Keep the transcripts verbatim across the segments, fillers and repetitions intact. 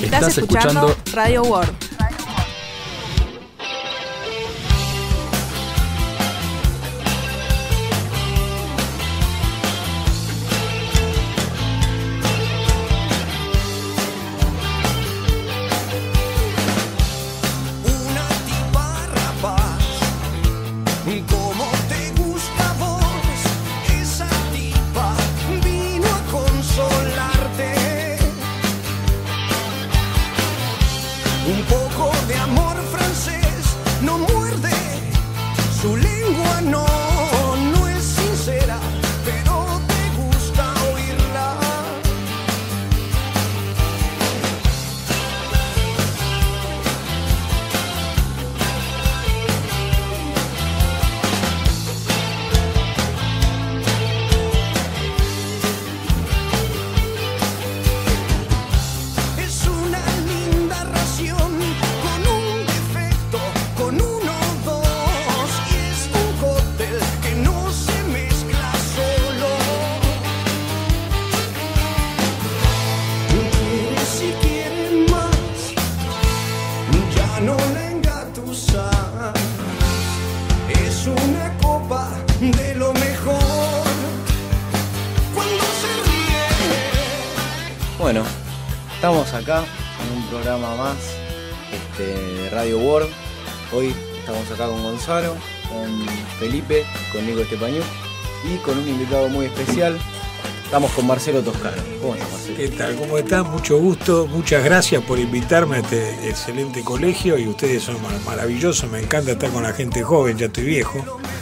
Estás escuchando Radio World. Bueno, estamos acá en un programa más este, de Radio World. Hoy estamos acá con Gonzalo, con Felipe, con Nico Estepañú y con un invitado muy especial. Estamos con Marcelo Toscano. ¿Cómo estás, Marcelo? ¿Qué tal? ¿Cómo estás? Mucho gusto. Muchas gracias por invitarme a este excelente colegio y ustedes son maravillosos. Me encanta estar con la gente joven, ya estoy viejo.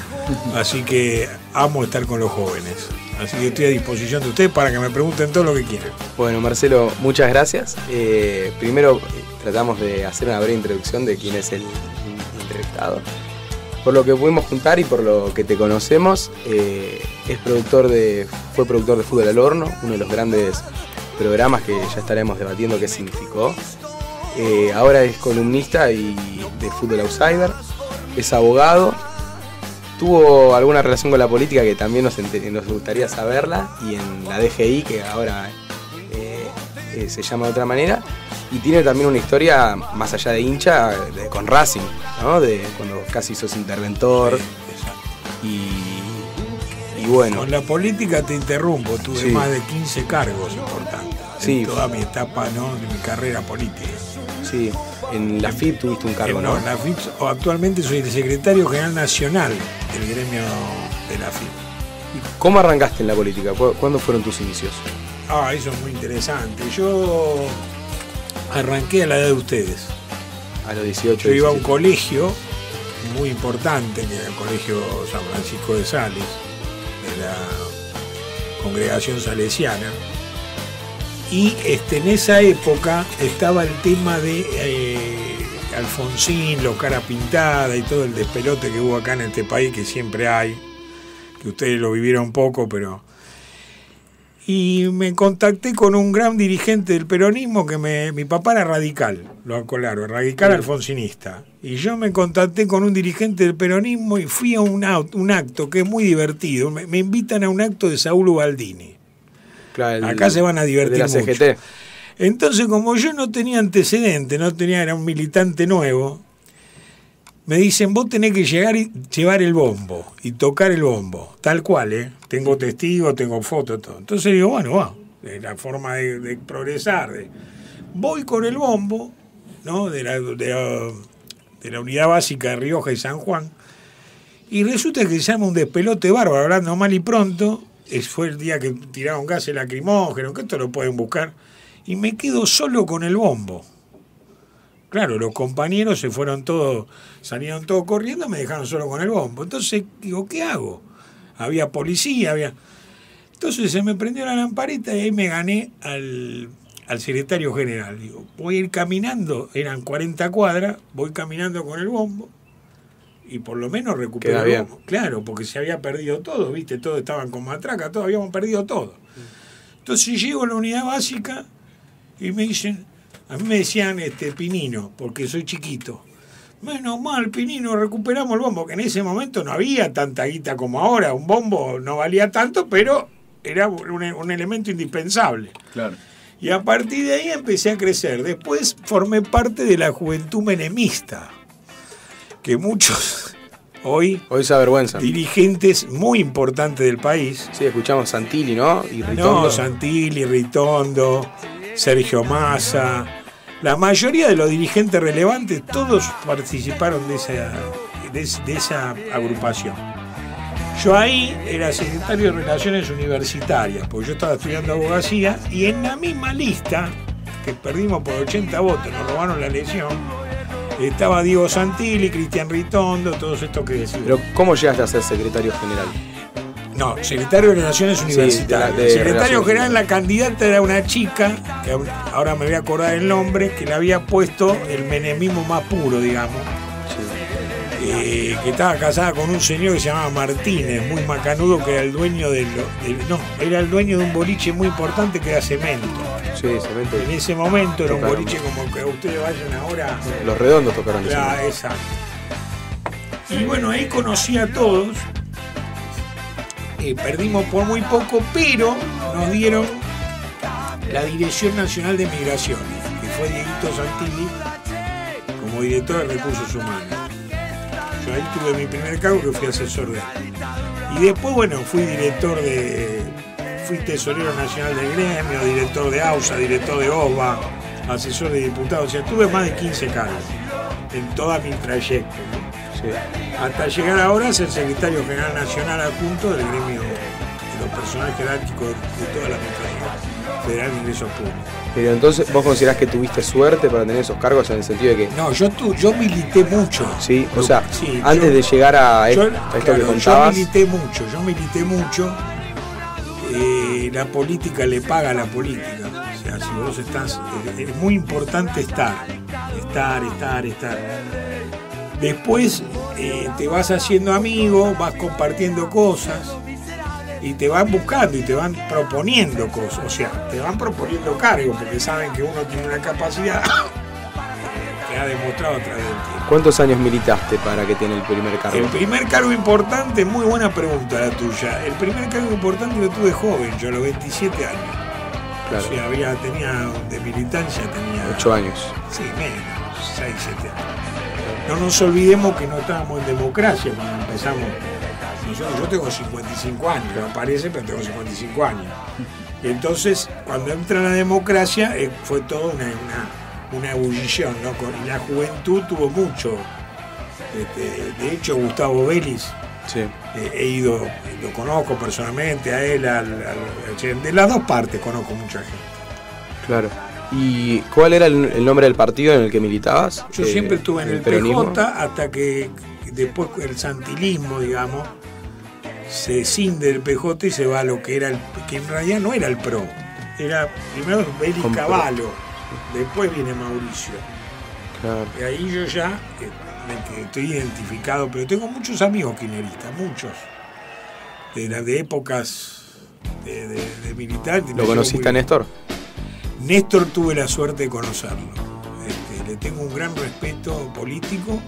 Así que amo estar con los jóvenes. Así que estoy a disposición de ustedes para que me pregunten todo lo que quieran. Bueno, Marcelo, muchas gracias. Eh, primero tratamos de hacer una breve introducción de quién es el entrevistado. Por lo que pudimos juntar y por lo que te conocemos, eh, es productor de, fue productor de Fútbol al Horno, uno de los grandes programas que ya estaremos debatiendo qué significó. Eh, ahora es columnista y de Fútbol Outsider, es abogado. Tuvo alguna relación con la política que también nos, nos gustaría saberla, y en la D G I, que ahora eh, eh, se llama de otra manera, y tiene también una historia más allá de hincha de, con Racing, ¿no? De cuando casi sos interventor. Sí, y, y bueno. Con la política te interrumpo, tuve sí. más de quince cargos importantes sí. en toda mi etapa, ¿no?, de mi carrera política. Sí, en la F I P tuviste un cargo, ¿no? No, en la F I P actualmente soy el secretario general nacional del gremio de la F I P. ¿Cómo arrancaste en la política? ¿Cuándo fueron tus inicios? Ah, eso es muy interesante. Yo arranqué a la edad de ustedes. A los dieciocho. Yo iba a un colegio muy importante, que era el Colegio San Francisco de Sales, de la Congregación Salesiana. Y este, en esa época estaba el tema de eh, Alfonsín, los cara pintada y todo el despelote que hubo acá en este país, que siempre hay, que ustedes lo vivieron poco, pero... Y me contacté con un gran dirigente del peronismo, que me, mi papá era radical, lo aclaro, radical alfonsinista. Y yo me contacté con un dirigente del peronismo y fui a un, un acto que es muy divertido. Me, me invitan a un acto de Saúl Ubaldini. Claro, el, acá se van a divertir de la mucho. C G T. Entonces, como yo no tenía antecedentes, no tenía, era un militante nuevo, me dicen, vos tenés que llegar y llevar el bombo y tocar el bombo, tal cual, ¿eh? Tengo testigos, tengo fotos, todo. Entonces digo, bueno, va, es la forma de, de progresar. De, voy con el bombo, ¿no?, de la, de, la, de la unidad básica de Rioja y San Juan, y resulta que se llama un despelote bárbaro, hablando mal y pronto. Es, fue el día que tiraron gases lacrimógenos, que esto lo pueden buscar, y me quedo solo con el bombo. Claro, los compañeros se fueron todos, salieron todos corriendo, me dejaron solo con el bombo. Entonces, digo, ¿qué hago? Había policía, había... Entonces se me prendió la lamparita y ahí me gané al, al secretario general. Digo, voy a ir caminando, eran cuarenta cuadras, voy caminando con el bombo, y por lo menos recuperé el bombo. Claro, porque se había perdido todo, ¿viste? Todos estaban con matraca, todos habíamos perdido todo. Entonces llego a la unidad básica y me dicen, a mí me decían este Pinino, porque soy chiquito. Menos mal, Pinino, recuperamos el bombo, que en ese momento no había tanta guita como ahora. Un bombo no valía tanto, pero era un, un elemento indispensable. Claro. Y a partir de ahí empecé a crecer. Después formé parte de la juventud menemista, que muchos hoy, hoy se avergüenzan. Dirigentes muy importantes del país. Sí, escuchamos Santilli, ¿no? Y Ritondo. No, Santilli, Ritondo, Sergio Massa. La mayoría de los dirigentes relevantes, todos participaron de esa, de, de esa agrupación. Yo ahí era secretario de Relaciones Universitarias, porque yo estaba estudiando abogacía, y en la misma lista, que perdimos por ochenta votos, nos robaron la elección, estaba Diego Santilli, Cristian Ritondo, todos estos que decían. Pero ¿cómo llegaste a ser secretario general? No, secretario de Relaciones Universitarias. Sí, de la, de secretario general, la candidata era una chica, que ahora me voy a acordar el nombre, que le había puesto el menemismo más puro, digamos. Eh, que estaba casada con un señor que se llamaba Martínez, muy macanudo, que era el dueño del, del no, era el dueño de un boliche muy importante que era Cemento. Sí, Cemento. En ese momento era un boliche como que ustedes vayan ahora. Los Redondos tocaron ese momento. Exacto. Y bueno, ahí conocí a todos. Eh, perdimos por muy poco, pero nos dieron la Dirección Nacional de Migraciones, que fue Dieguito Santilli como director de Recursos Humanos. Yo ahí tuve mi primer cargo, que fui asesor de él. Y después, bueno, fui director de... Fui tesorero nacional del gremio, director de AUSA, director de O V A, asesor de diputados. O sea, tuve más de quince cargos en toda mi trayecto, ¿no? Sí. Hasta llegar ahora a ser secretario general nacional adjunto del gremio de los personajes jerárquicos de toda la Administración Federal de Ingresos Públicos. Pero entonces, ¿vos considerás que tuviste suerte para tener esos cargos en el sentido de que...? No, yo tu, yo milité mucho. Sí, o sea, sí, antes yo, de llegar a, yo, esto, a esto claro, que contabas... Yo milité mucho, yo milité mucho. Eh, la política le paga a la política. O sea, si vos estás... Es, es muy importante estar. Estar, estar, estar. Después eh, te vas haciendo amigo, vas compartiendo cosas y te van buscando y te van proponiendo cosas, o sea, te van proponiendo cargos porque saben que uno tiene una capacidad que ha demostrado a través del tiempo. ¿Cuántos años militaste para que tenga el primer cargo? El primer cargo importante, muy buena pregunta la tuya. El primer cargo importante lo tuve joven, yo a los veintisiete años. Claro. O sea, había, tenía de militancia, tenía... ocho años. Sí, menos, seis, siete años. No nos olvidemos que no estábamos en democracia cuando empezamos. Nosotros, yo tengo cincuenta y cinco años, no parece, pero tengo cincuenta y cinco años. Y entonces, cuando entra la democracia, eh, fue toda una, una, una ebullición, ¿no? Y la juventud tuvo mucho. Este, de hecho, Gustavo Vélez, sí. eh, he ido, lo conozco personalmente, a él, al, al, de las dos partes conozco mucha gente. Claro. ¿Y cuál era el, el nombre del partido en el que militabas? Yo eh, siempre estuve en el, el P J hasta que después el santilismo, digamos, se cinde del P J y se va a lo que era el, que en realidad no era el PRO, era primero Beli Cavallo, después viene Mauricio. Claro. Y ahí yo ya eh, me, estoy identificado, pero tengo muchos amigos kirchneristas, muchos, de, de épocas de, de, de militar. ¿Lo conociste a Néstor? Néstor tuve la suerte de conocerlo. Este, le tengo un gran respeto político.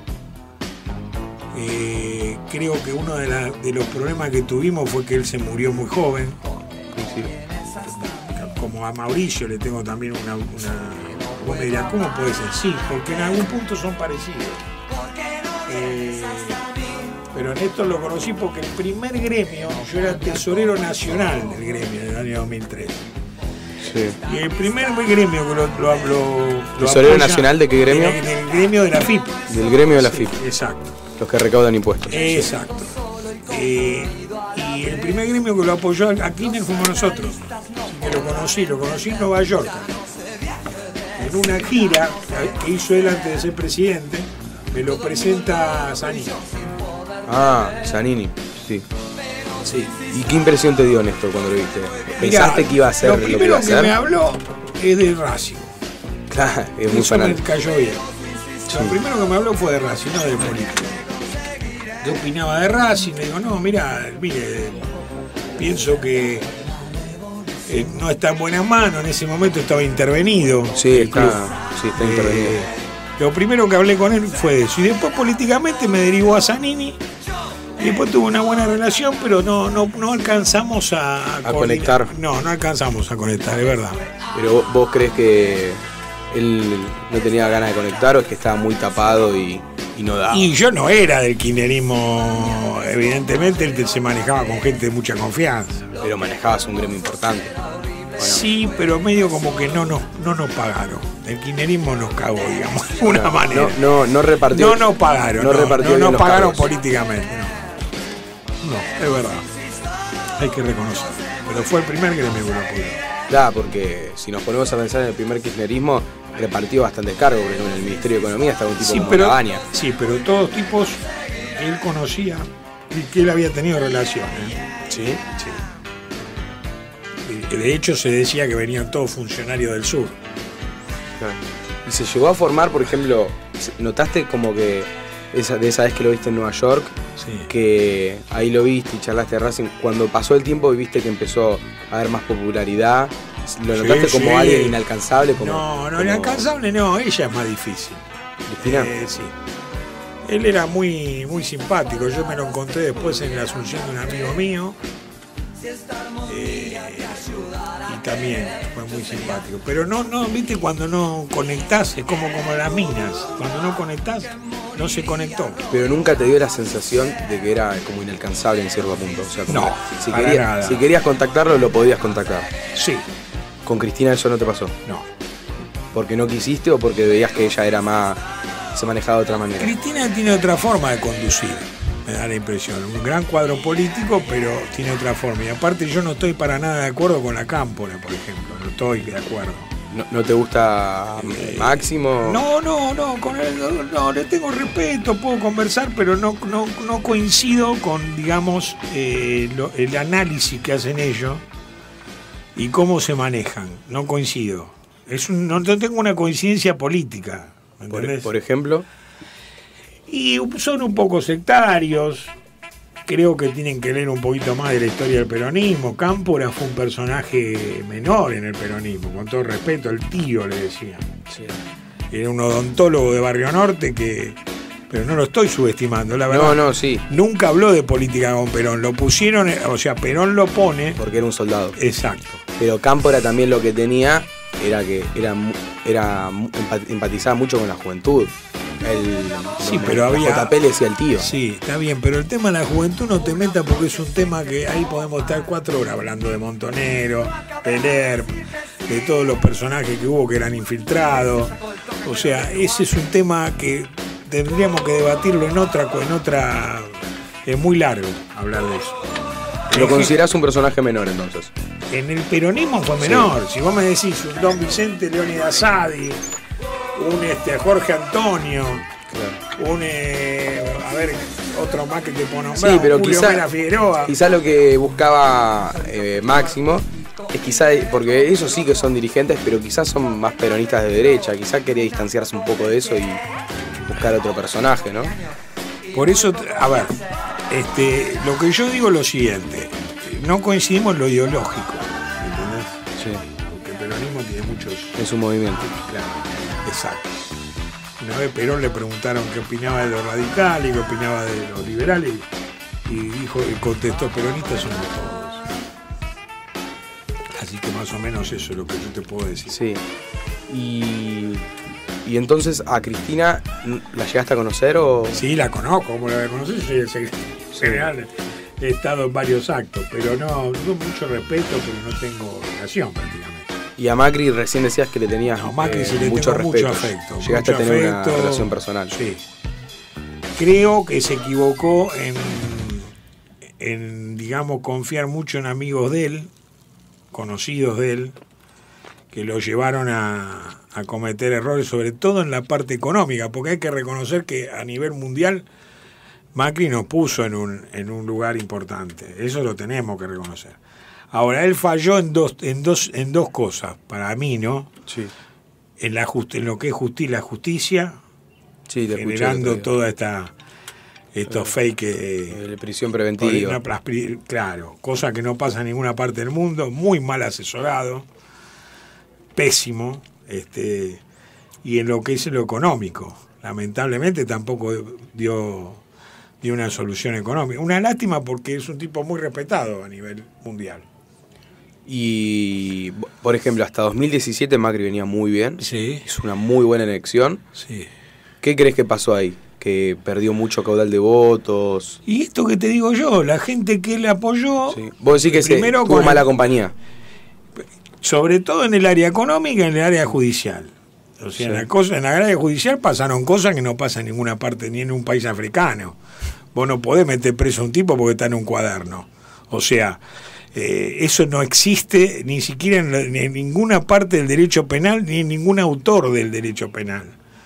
Eh, creo que uno de, la, de los problemas que tuvimos fue que él se murió muy joven. Sí. Como a Mauricio le tengo también una... una vos me dirás, ¿cómo puede ser? Sí, porque en algún punto son parecidos. Eh, pero a Néstor lo conocí porque el primer gremio, yo era tesorero nacional del gremio en el año dos mil tres. Sí. Y el primer gremio que lo, lo, lo, ¿Tesorero nacional de qué gremio? Del, del gremio de la F I P. Del gremio de la sí, F I P. Exacto. Los que recaudan impuestos. Exacto. Eh, y el primer gremio que lo apoyó a Kirchner fuimos nosotros. Así que lo conocí, lo conocí en Nueva York. En una gira que hizo él antes de ser presidente, me lo presenta Zanini. Ah, Zanini, sí. Sí. ¿Y qué impresión te dio, Néstor, cuando lo viste? ¿Pensaste Mirá, que iba a ser lo, lo primero que iba a ser? que me habló es de Racing. Claro, es muy Eso fanático. me cayó bien. Sí. Lo primero que me habló fue de Racing, no de política. Yo opinaba de Racing, le digo, no, mira, mire, pienso que eh, no está en buenas manos, en ese momento estaba intervenido. Sí, el está, club. sí, está intervenido. Eh, lo primero que hablé con él fue eso. Y después políticamente me derivó a Zanini Y después tuve una buena relación, pero no, no, no alcanzamos a, a conectar. No, no alcanzamos a conectar, es verdad. Pero vos, vos crees que él no tenía ganas de conectar o es que estaba muy tapado y, y no daba. Y yo no era del kirchnerismo, evidentemente él se manejaba con gente de mucha confianza. Pero manejabas un gremio importante. Bueno. Sí, pero medio como que no nos, no nos pagaron. El kirchnerismo nos cagó, digamos, de una no, manera. No, no, no repartió. No nos pagaron, no, no, repartió no nos los pagaron cargos. políticamente. No. no, es verdad. Hay que reconocerlo. Pero fue el primer gremio que lo pudo. Claro, porque si nos ponemos a pensar en el primer kirchnerismo, repartió bastantes cargos, porque en el Ministerio de Economía estaba un tipo Sí, como pero, Cabaña. sí, pero todos tipos él conocía y que él había tenido relaciones. ¿Sí? Sí. De hecho se decía que venían todos funcionarios del sur. Claro. Y se llegó a formar, por ejemplo, ¿notaste como que esa, de esa vez que lo viste en Nueva York, sí, que ahí lo viste y charlaste de Racing, cuando pasó el tiempo y viste que empezó a haber más popularidad, ¿lo notaste sí, como sí. alguien inalcanzable? Como, no, no, como... inalcanzable no, ella es más difícil. ¿Cristina? Eh, sí. Él era muy, muy simpático, yo me lo encontré después en la asunción de un amigo mío. Eh, y también fue muy simpático, pero no, no, viste, cuando no conectás es como, como las minas, cuando no conectás no se conectó. Pero nunca te dio la sensación de que era como inalcanzable en cierto punto. O sea, como No, si, para querías, nada. si querías contactarlo, lo podías contactar. Sí, ¿Con Cristina eso no te pasó? no. ¿Porque no quisiste o porque veías que ella era más, se manejaba de otra manera? Cristina tiene otra forma de conducir, me da la impresión. Un gran cuadro político, pero tiene otra forma. Y aparte yo no estoy para nada de acuerdo con la Cámpora, por ejemplo. No estoy de acuerdo. ¿No, no te gusta Eh, Máximo? No, no, no, con él no, no, le tengo respeto, puedo conversar, pero no, no, no coincido con, digamos, eh, lo, el análisis que hacen ellos y cómo se manejan. No coincido. Es un, no, no tengo una coincidencia política. ¿Me Por, entendés? por ejemplo, Y son un poco sectarios. Creo que tienen que leer un poquito más de la historia del peronismo. Cámpora fue un personaje menor en el peronismo, con todo respeto, el tío le decían. sí. Era un odontólogo de Barrio Norte que... Pero no lo estoy subestimando, la verdad. No, no, sí, Nunca habló de política con Perón. Lo pusieron, o sea, Perón lo pone... porque era un soldado. Exacto. Pero Cámpora también lo que tenía era que era, mu- era mu- empat- empatizaba mucho con la juventud. El, Sí, el- pero el había- J P le decía al tío. Sí, está bien, pero el tema de la juventud no te meta porque es un tema que ahí podemos estar cuatro horas hablando de Montonero, Peler, de todos los personajes que hubo que eran infiltrados. O sea, ese es un tema que tendríamos que debatirlo en otra, en otra, es muy largo hablar de eso. ¿Lo En- considerás un personaje menor entonces? En el peronismo fue menor. Si vos me decís un Don Vicente Leónidas Sadi, un este, Jorge Antonio, Claro. un eh, a ver, otro más que te puedo nombrar, Sí, pero Julio quizá, Mera Figueroa. quizá lo que buscaba eh, Máximo es quizá, porque ellos sí que son dirigentes, pero quizás son más peronistas de derecha, quizá quería distanciarse un poco de eso y buscar otro personaje, ¿no? Por eso, a ver, este, lo que yo digo es lo siguiente, no coincidimos en lo ideológico, ¿entendés? Sí. Porque el peronismo tiene muchos... Es un movimiento. Claro, exacto. Una vez Perón le preguntaron qué opinaba de los radicales, qué opinaba de los liberales, y dijo, y contestó, peronistas somos todos. Así que más o menos eso es lo que yo te puedo decir. Sí. Y, y entonces a Cristina, ¿la llegaste a conocer o...? Sí, la conozco, como la conocí, soy el secretario general, he estado en varios actos, pero no, tengo mucho respeto, pero no tengo relación prácticamente. Y a Macri recién decías que le tenías No, Macri eh, sí le mucho tengo respeto. mucho afecto. Llegaste mucho a tener afecto, una relación personal. Sí. Creo que se equivocó en, en, digamos, confiar mucho en amigos de él, conocidos de él, que lo llevaron a, a cometer errores, sobre todo en la parte económica, porque hay que reconocer que a nivel mundial Macri nos puso en un, en un lugar importante. Eso lo tenemos que reconocer. Ahora, él falló en dos, en dos, en dos cosas, para mí, ¿no? Sí. En, la just, en lo que es justi la justicia, Sí, te escuché, generando te- toda esta estos fake eh, de prisión preventiva. una plas- claro, cosa que no pasa en ninguna parte del mundo, muy mal asesorado, pésimo, este, y en lo que es lo económico, lamentablemente tampoco dio de una solución económica. Una lástima porque es un tipo muy respetado a nivel mundial. Y, por ejemplo, hasta dos mil diecisiete Macri venía muy bien. Sí. Es una muy buena elección. Sí. ¿Qué crees que pasó ahí? Que perdió mucho caudal de votos. Y esto que te digo yo, la gente que le apoyó... Sí. Vos decís que primero se tuvo con mala el, compañía. Sobre todo en el área económica y en el área judicial. O sea, Sí. en, la cosa, en la área judicial pasaron cosas que no pasan en ninguna parte, ni en un país africano. Vos no podés meter preso a un tipo porque está en un cuaderno. O sea, eh, eso no existe ni siquiera en, la, ni en ninguna parte del derecho penal, ni en ningún autor del derecho penal.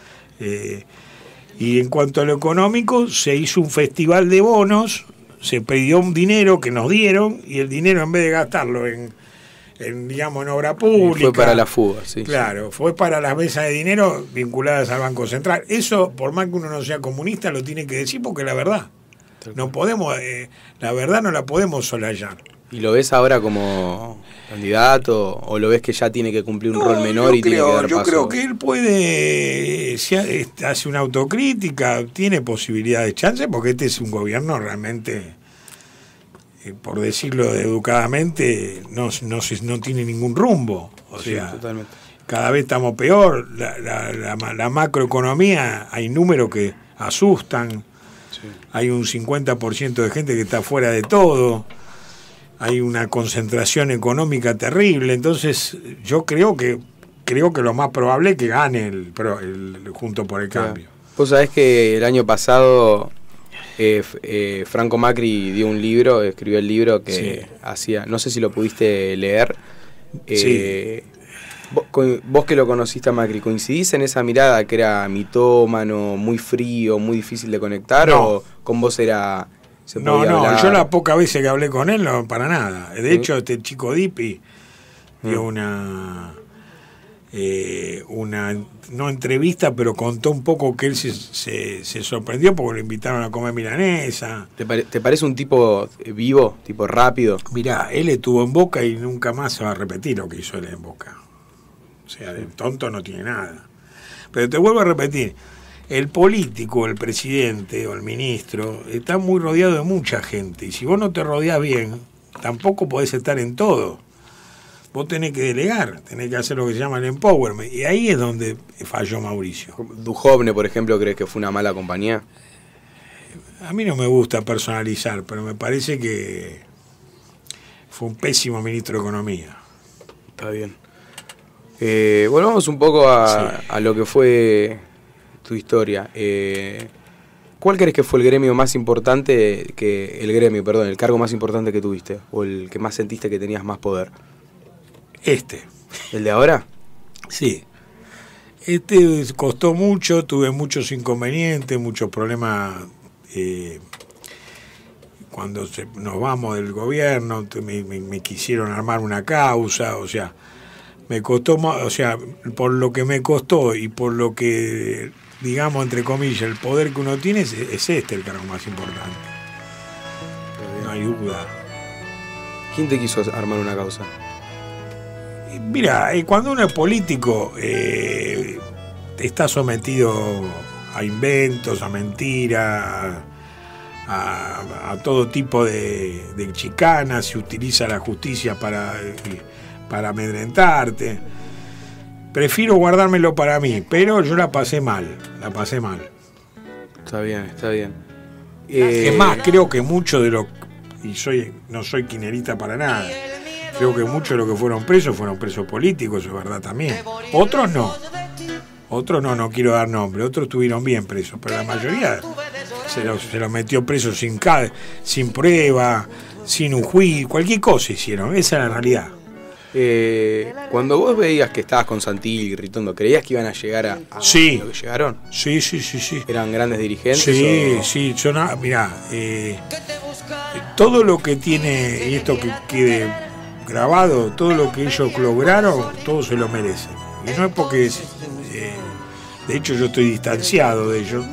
Eh, y en cuanto a lo económico, se hizo un festival de bonos, se pidió un dinero que nos dieron, y el dinero, en vez de gastarlo en, en digamos, en obra pública... Fue para la fuga, sí. Claro, sí. Fue para las mesas de dinero vinculadas al Banco Central. Eso, por más que uno no sea comunista, lo tiene que decir porque es la verdad. No podemos, eh, la verdad no la podemos solayar. ¿Y lo ves ahora como candidato o lo ves que ya tiene que cumplir un No, rol menor yo y tiene creo, que dar yo paso? creo que él puede, si hace una autocrítica, tiene posibilidad de chance, porque este es un gobierno realmente, eh, por decirlo educadamente, no, no, no tiene ningún rumbo. O Sí, sea, totalmente. cada vez estamos peor. La, la, la, la macroeconomía, hay números que asustan. Sí. Hay un cincuenta por ciento de gente que está fuera de todo. Hay una concentración económica terrible. Entonces, yo creo que creo que lo más probable es que gane el, el Juntos por el Cambio. Vos sabés que el año pasado eh, eh, Franco Macri dio un libro, escribió el libro que Sí. hacía, no sé si lo pudiste leer. Eh, Sí. Vos, vos que lo conociste a Macri, ¿coincidís en esa mirada que era mitómano, muy frío, muy difícil de conectar? No. ¿O con vos era... se No, podía no, hablar? yo las pocas veces que hablé con él, no, para nada. De ¿Sí? hecho, este chico Dipi dio Mm. una, eh, una, no entrevista, pero contó un poco que él se, se, se sorprendió porque lo invitaron a comer milanesa. ¿Te, pare- te parece un tipo vivo, tipo rápido? Mirá, él estuvo en Boca y nunca más se va a repetir lo que hizo él en Boca. O sea, de tonto no tiene nada. Pero te vuelvo a repetir, el político, el presidente o el ministro está muy rodeado de mucha gente. Y si vos no te rodeás bien, tampoco podés estar en todo. Vos tenés que delegar, tenés que hacer lo que se llama el empowerment. Y ahí es donde falló Mauricio. Duhovne, por ejemplo, ¿crees que fue una mala compañía? A mí no me gusta personalizar, pero me parece que fue un pésimo ministro de Economía. Está bien. Eh, volvamos un poco a, Sí. a lo que fue tu historia. Eh, ¿Cuál crees que fue el gremio más importante, que el gremio, perdón, el cargo más importante que tuviste? ¿O el que más sentiste que tenías más poder? Este. ¿El de ahora? Sí. Este costó mucho, tuve muchos inconvenientes, muchos problemas. Eh, cuando se, nos vamos del gobierno, me, me, me quisieron armar una causa, o sea, me costó más, o sea, por lo que me costó y por lo que, digamos, entre comillas, el poder que uno tiene, es, es este el cargo más importante. No hay duda. ¿Quién te quiso armar una causa? Mira, eh, cuando uno es político, eh, está sometido a inventos, a mentiras, a, a todo tipo de, de chicanas, se utiliza la justicia para, eh, para amedrentarte. Prefiero guardármelo para mí, pero yo la pasé mal, la pasé mal. Está bien, está bien. Eh, Es más, creo que mucho de lo... Y soy no soy quinerita para nada. Creo que muchos de los que fueron presos fueron presos políticos, es verdad también. Otros no. Otros no, no quiero dar nombre. Otros estuvieron bien presos, pero la mayoría se los se lo metió presos sin, ca- sin prueba, sin un juicio, cualquier cosa hicieron. Esa es la realidad. eh, cuando vos veías que estabas con Santilli y Ritondo, ¿creías que iban a llegar a, a Sí. lo que llegaron? Sí, sí, sí, sí. ¿Eran grandes dirigentes? Sí, o- sí, yo no, mirá, eh, todo lo que tiene, y esto que quede grabado, todo lo que ellos lograron, todos se lo merecen. Y no es porque, eh, de hecho yo estoy distanciado de ellos,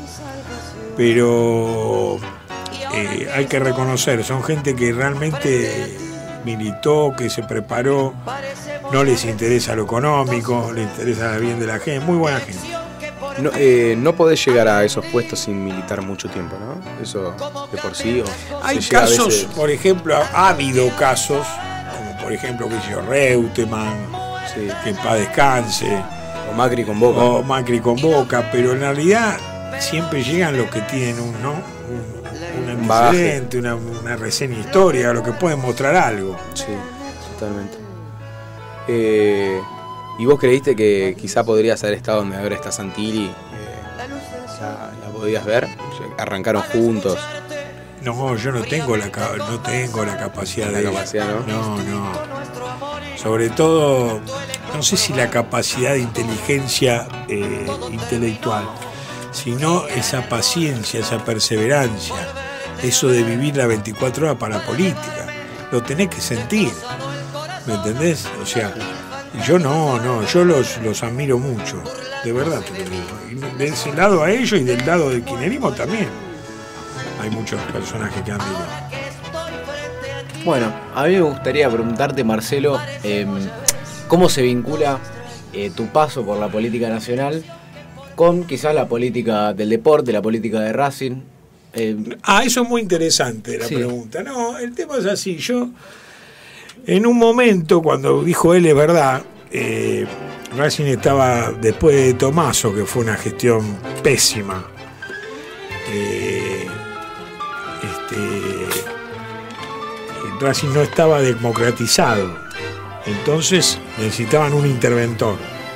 pero eh, hay que reconocer, son gente que realmente militó, que se preparó, no les interesa lo económico, les interesa el bien de la gente, muy buena gente. No, eh, no podés llegar a esos puestos sin militar mucho tiempo, ¿no? Eso de por sí. O Hay se llega a casos, veces... por ejemplo, ha habido casos, como por ejemplo, que yo, Reutemann, Sí. que en paz descanse, O Macri con Boca. o Macri con Boca, pero en realidad siempre llegan los que tienen un, ¿no? un, un antecedente, una, una reseña histórica, lo que pueden mostrar algo. Sí, totalmente. Eh, ¿Y vos creíste que quizá podrías haber estado donde ahora está Santilli? Eh, ¿la, ¿La podías ver? ¿Arrancaron juntos? No, yo no tengo la ca- no tengo la capacidad La de capacidad, ¿no? No, no. Sobre todo, no sé si la capacidad de inteligencia eh, intelectual, sino esa paciencia, esa perseverancia, eso de vivir las veinticuatro horas para la política. Lo tenés que sentir, ¿me entendés? O sea, yo no, no, yo los, los admiro mucho, de verdad te lo digo. Y de ese lado a ellos y del lado del kirchnerismo también. Hay muchos personajes que admiro. Bueno, a mí me gustaría preguntarte, Marcelo, eh, ¿cómo se vincula eh, tu paso por la política nacional con quizás la política del deporte, la política de Racing? Eh, Ah, eso es muy interesante la Sí. pregunta. No, el tema es así. Yo, en un momento, cuando dijo él es verdad, eh, Racing estaba después de Tomaso, que fue una gestión pésima. Eh, este, Racing no estaba democratizado. Entonces necesitaban un interventor.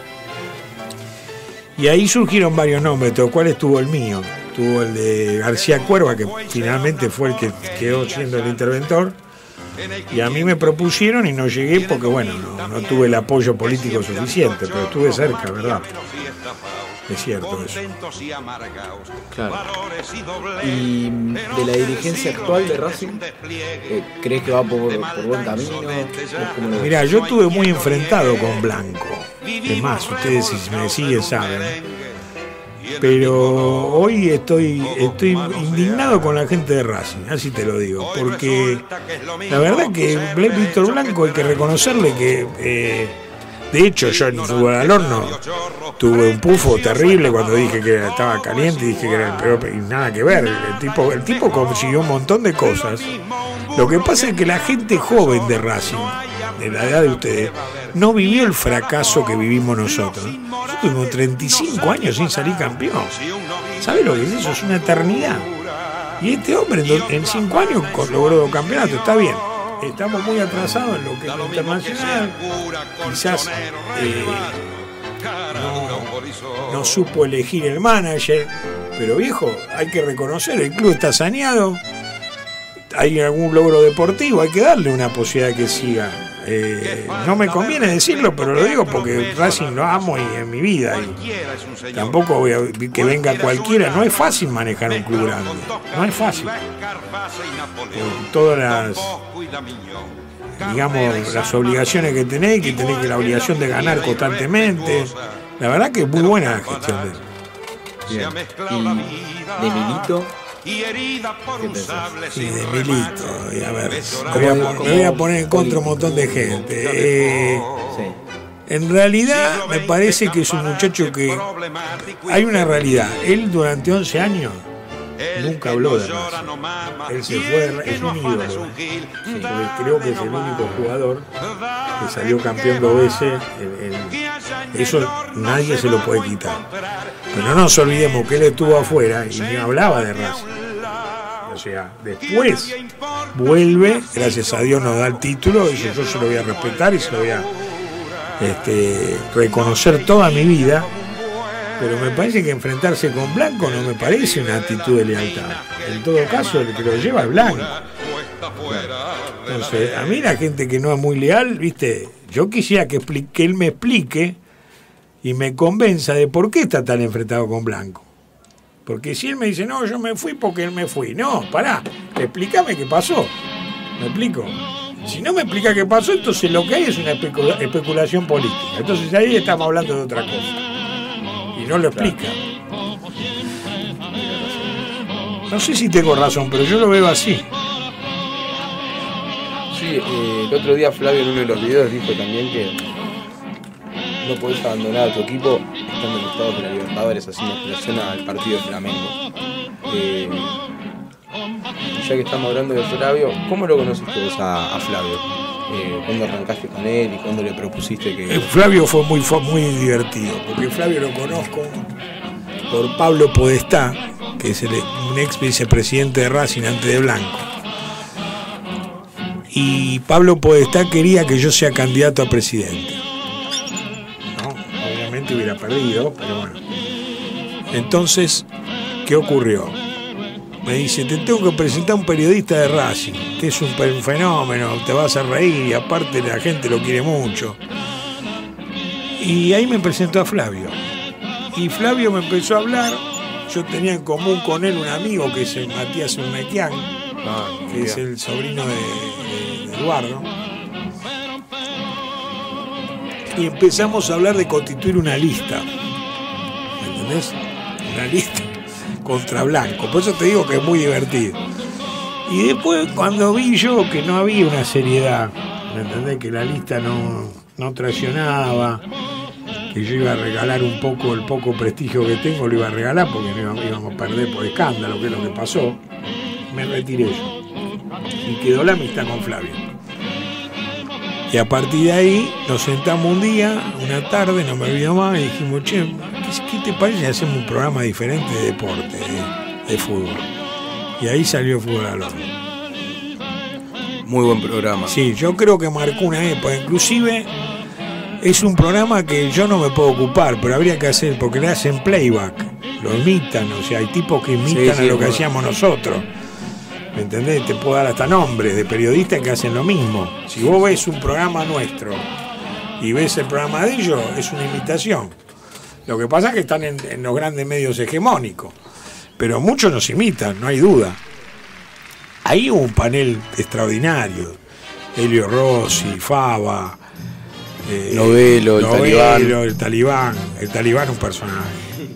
Y ahí surgieron varios nombres, de los cuales estuvo el mío. Tuvo el de García Cuerva, que finalmente fue el que quedó siendo el interventor. Y a mí me propusieron y no llegué porque, bueno, no, no tuve el apoyo político suficiente, pero estuve cerca, ¿verdad? Es cierto eso. Claro. Y de la dirigencia actual de Racing, eh, ¿crees que va por, por buen camino? ¿Vos cómo lo ves? Mirá, yo estuve muy enfrentado con Blanco. Es más, ustedes si me siguen saben. Pero hoy estoy, estoy indignado con la gente de Racing, así te lo digo. Porque la verdad que Víctor Blanco hay que reconocerle que... Eh, de hecho, yo en Fútbol al Horno tuve un pufo terrible cuando dije que estaba caliente y dije que era el peor, y nada que ver. El tipo, el tipo consiguió un montón de cosas. Lo que pasa es que la gente joven de Racing, de la edad de ustedes, no vivió el fracaso que vivimos nosotros. Nosotros tuvimos treinta y cinco años sin salir campeón. ¿Sabes lo que es eso? Es una eternidad. Y este hombre en cinco años logró dos campeonatos, está bien. Estamos muy atrasados en lo que es lo internacional. Quizás eh, no, no supo elegir el manager, pero viejo, hay que reconocer, el club está saneado, hay algún logro deportivo, hay que darle una posibilidad de que siga. Eh, no me conviene decirlo, pero lo digo porque Racing lo amo y en mi vida. Y tampoco voy a que venga cualquiera. No es fácil manejar un club grande. No es fácil. Con todas las, digamos, las obligaciones que tenés, que tenés que la obligación de ganar constantemente. La verdad que es muy buena la gestión de él. Bien. Y de Milito, ¿qué pensás? Sí, de Milito. Y a ver, me voy a, me voy a poner en contra un montón de gente. Eh, Sí. En realidad me parece que es un muchacho que... Hay una realidad. Él durante once años nunca habló de Racing. Él se fue, es un ídolo. Sí, porque creo que es el único jugador que salió campeón dos veces. En, en, eso nadie se lo puede quitar. Pero no nos olvidemos que él estuvo afuera y ni hablaba de Racing. O sea, después vuelve, gracias a Dios nos da el título, y yo, yo se lo voy a respetar y se lo voy a este, reconocer toda mi vida, pero me parece que enfrentarse con Blanco no me parece una actitud de lealtad. En todo caso, el que lo lleva es Blanco. Entonces, a mí la gente que no es muy leal, viste, yo quisiera que, explique, que él me explique y me convenza de por qué está tan enfrentado con Blanco. Porque si él me dice, no, yo me fui porque él me fui. No, pará, explícame qué pasó. ¿Me explico? Si no me explica qué pasó, entonces lo que hay es una especula- especulación política. Entonces ahí estamos hablando de otra cosa. Y no lo explica. No sé si tengo razón, pero yo lo veo así. Sí, eh, el otro día Flavio en uno de los videos dijo también que no podés abandonar a tu equipo estando en octavos de la Libertadores haciendo expresión al partido de Flamengo. Eh, ya que estamos hablando de Flavio, ¿cómo lo conociste vos a, a Flavio? Eh, ¿Cuándo arrancaste con él y cuándo le propusiste que...? Eh, Flavio fue muy, fue muy divertido, porque Flavio lo conozco por Pablo Podestá, que es el, un ex vicepresidente de Racing antes de Blanco. Y Pablo Podestá quería que yo sea candidato a presidente. No, obviamente hubiera perdido, pero bueno. Entonces, ¿qué ocurrió? Me dice, te tengo que presentar a un periodista de Racing, que es un fenómeno, te vas a reír y aparte la gente lo quiere mucho. Y ahí me presentó a Flavio. Y Flavio me empezó a hablar. Yo tenía en común con él un amigo que es el Matías Urnequian, ah, que mira. es el sobrino de, de, de Eduardo. Y empezamos a hablar de constituir una lista. ¿Me entendés? Una lista contra Blanco. Por eso te digo que es muy divertido. Y después, cuando vi yo que no había una seriedad, ¿me entendés? Que la lista no, no traicionaba, que yo iba a regalar un poco, el poco prestigio que tengo lo iba a regalar porque no íbamos, íbamos a perder por escándalo, que es lo que pasó, me retiré yo. Y quedó la amistad con Flavio. Y a partir de ahí nos sentamos un día, una tarde, no me olvido más, y dijimos, che, ¿qué te parece si hacemos un programa diferente de deporte, de, de fútbol? Y ahí salió Fútbol al Horno. Muy buen programa. Sí, yo creo que marcó una época. Inclusive es un programa que yo no me puedo ocupar, pero habría que hacer, porque le hacen playback, lo imitan, o sea, hay tipos que imitan sí, sí, a lo que bueno. hacíamos nosotros. ¿Me entendés? Te puedo dar hasta nombres de periodistas que hacen lo mismo. Si vos ves un programa nuestro y ves el programa de ellos, es una imitación. Lo que pasa es que están en, en los grandes medios hegemónicos. Pero muchos nos imitan, no hay duda. Ahí hubo un panel extraordinario. Elio Rossi, Fava, eh, Novelo, el Novelo, Talibán. el Talibán. El Talibán es un personaje.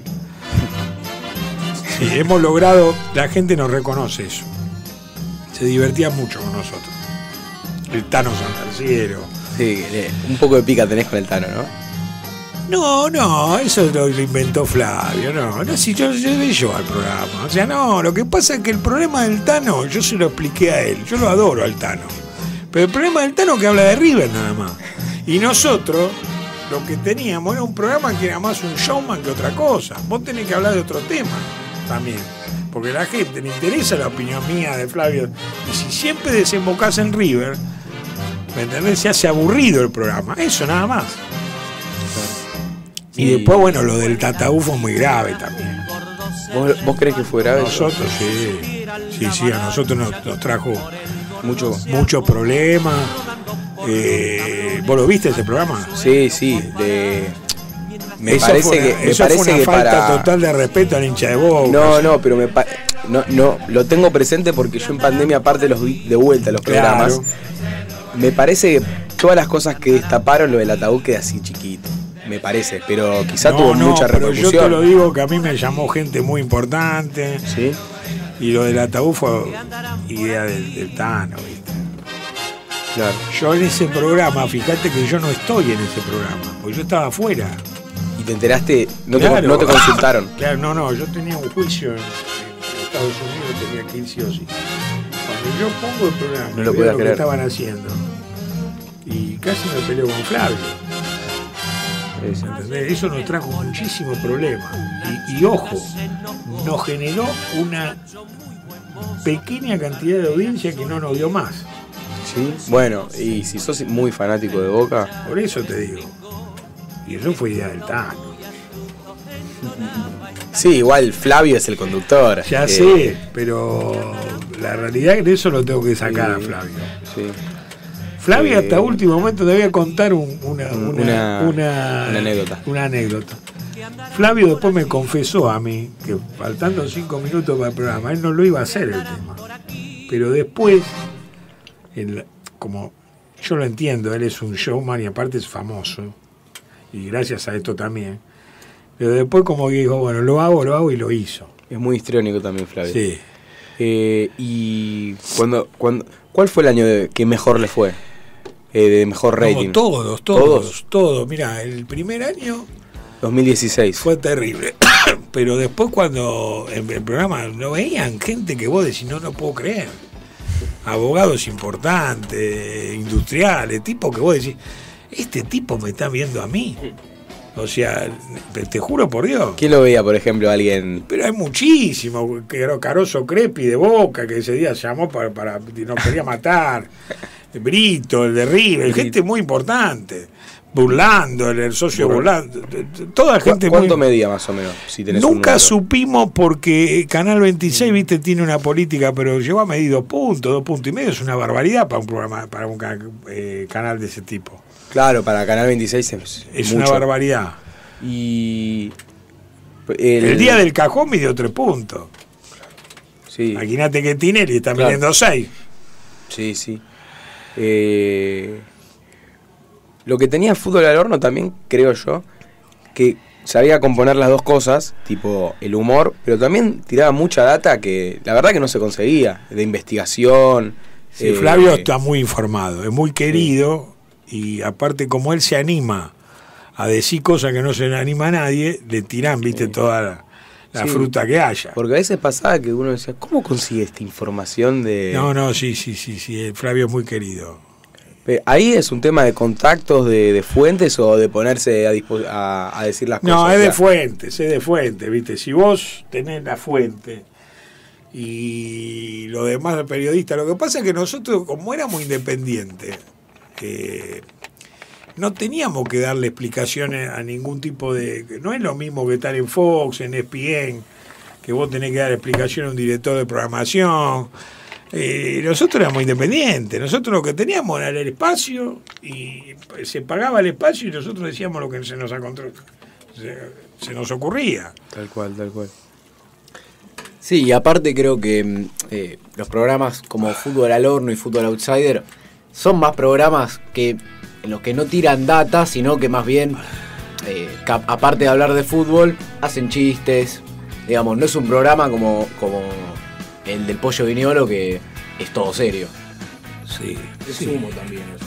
Sí, hemos logrado, la gente nos reconoce eso. Se divertía mucho con nosotros. El Tano Santarciero. Sí, un poco de pica tenés con el Tano, ¿no? No, no, eso lo inventó Flavio, no, no, si yo llevé yo al programa, o sea, no, lo que pasa es que el problema del Tano, yo se lo expliqué a él, yo lo adoro al Tano, pero el problema del Tano es que habla de River nada más, y nosotros, lo que teníamos era un programa que era más un showman que otra cosa, vos tenés que hablar de otro tema también, porque a la gente le interesa la opinión mía de Flavio, y si siempre desembocás en River, ¿me entendés? Se hace aburrido el programa, eso nada más. Y después, bueno, lo del Tataú fue muy grave también. ¿Vos, vos crees que fue grave? Nosotros, sí. Sí, sí, a nosotros nos, nos trajo mucho, muchos problemas. Eh, ¿Vos lo viste ese programa? Sí, sí. De... Me eso parece fue una, que, me eso parece fue una que falta para... total de respeto al hincha de Boca. No, no, pero me pa... no, no, lo tengo presente porque yo en pandemia, aparte los vi de vuelta los programas, claro. Me parece que todas las cosas que destaparon, lo del ataúd queda así chiquito. Me parece, pero quizá no, tuvo no, mucha repercusión. Yo te lo digo que a mí me llamó gente muy importante. ¿Sí? Y lo del ataúd fue idea del, del Tano, ¿viste? Claro. Yo en ese programa, fíjate que yo no estoy en ese programa, porque yo estaba afuera. ¿Y te enteraste? ¿No, claro, te, no te consultaron? Claro, no, no, yo tenía un juicio en, en Estados Unidos, tenía que ir sí o sí. Cuando yo pongo el programa, no lo, veo lo creer. que estaban haciendo. Y casi me peleo con Flavio. ¿Entendés? Eso nos trajo muchísimos problemas. Y, y ojo, nos generó una pequeña cantidad de audiencia que no nos dio más. Sí, bueno, y si sos muy fanático de Boca. Por eso te digo. Y eso fue idea del Tano. Sí, igual Flavio es el conductor. Ya eh. sé, pero la realidad es que eso lo tengo que sacar sí, a Flavio. Sí. Flavio eh, hasta último momento te voy a contar un, una, una, una, una, una anécdota. Una anécdota. Flavio después me confesó a mí que faltando cinco minutos para el programa, él no lo iba a hacer el tema. Pero después, el, como yo lo entiendo, él es un showman y aparte es famoso. Y gracias a esto también. Pero después como que dijo, bueno, lo hago, lo hago y lo hizo. Es muy histriónico también Flavio. Sí. Eh, y cuando, cuando, ¿cuál fue el año de, que mejor le fue? Eh, de mejor rating. No, todos, todos, todos, todos. Mira, el primer año dos mil dieciséis. Fue terrible. Pero después cuando en el programa lo veían gente que vos decís, no lo puedo creer. Abogados importantes, industriales, tipos que vos decís, este tipo me está viendo a mí. O sea, te juro por Dios. ¿Quién lo veía, por ejemplo, alguien? Pero hay muchísimo. Caroso Crepi de Boca, que ese día llamó para, para nos quería matar. Brito, el de River, gente muy importante. Burlando, el socio Burlando. Toda gente muy... ¿Cuánto medía más o menos? Si tenés Nunca supimos porque Canal veintiséis, viste, tiene una política, pero llegó a medir dos puntos, dos puntos y medio. Es una barbaridad para un programa, para un eh, canal de ese tipo. Claro, para Canal veintiséis es, es mucho. Una barbaridad. Y el, el día del cajón midió tres puntos. Sí. Imagínate que Tinelli está claro. midiendo seis. Sí, sí. Eh, lo que tenía Fútbol al Horno también, creo yo, que sabía componer las dos cosas, tipo el humor, pero también tiraba mucha data que la verdad que no se conseguía, de investigación. Sí, eh, Flavio está muy informado, es muy querido. Sí. Y aparte, como él se anima a decir cosas que no se le anima a nadie, le tiran, viste, sí. toda la, la sí. fruta que haya. Porque a veces pasaba que uno decía, ¿cómo consigue esta información de...? No, no, sí, sí, sí, sí, el Flavio es muy querido. ¿Ahí es un tema de contactos, de, de fuentes o de ponerse a, a, a decir las cosas? No, es de fuentes, es de fuentes, viste. Si vos tenés la fuente y lo demás de periodista, lo que pasa es que nosotros, como éramos independientes, que no teníamos que darle explicaciones a ningún tipo de... No es lo mismo que estar en Fox, en E S P N, que vos tenés que dar explicación a un director de programación. Eh, nosotros éramos independientes, nosotros lo que teníamos era el espacio y se pagaba el espacio y nosotros decíamos lo que se nos, se, se nos ocurría. Tal cual, tal cual. Sí, y aparte creo que eh, los programas como Fútbol al Horno y Fútbol Outsider son más programas que en los que no tiran data, sino que más bien, eh, cap- aparte de hablar de fútbol, hacen chistes. Digamos, no es un programa como, como el del Pollo Viñolo, que es todo serio. Sí, es sí. humo también eso.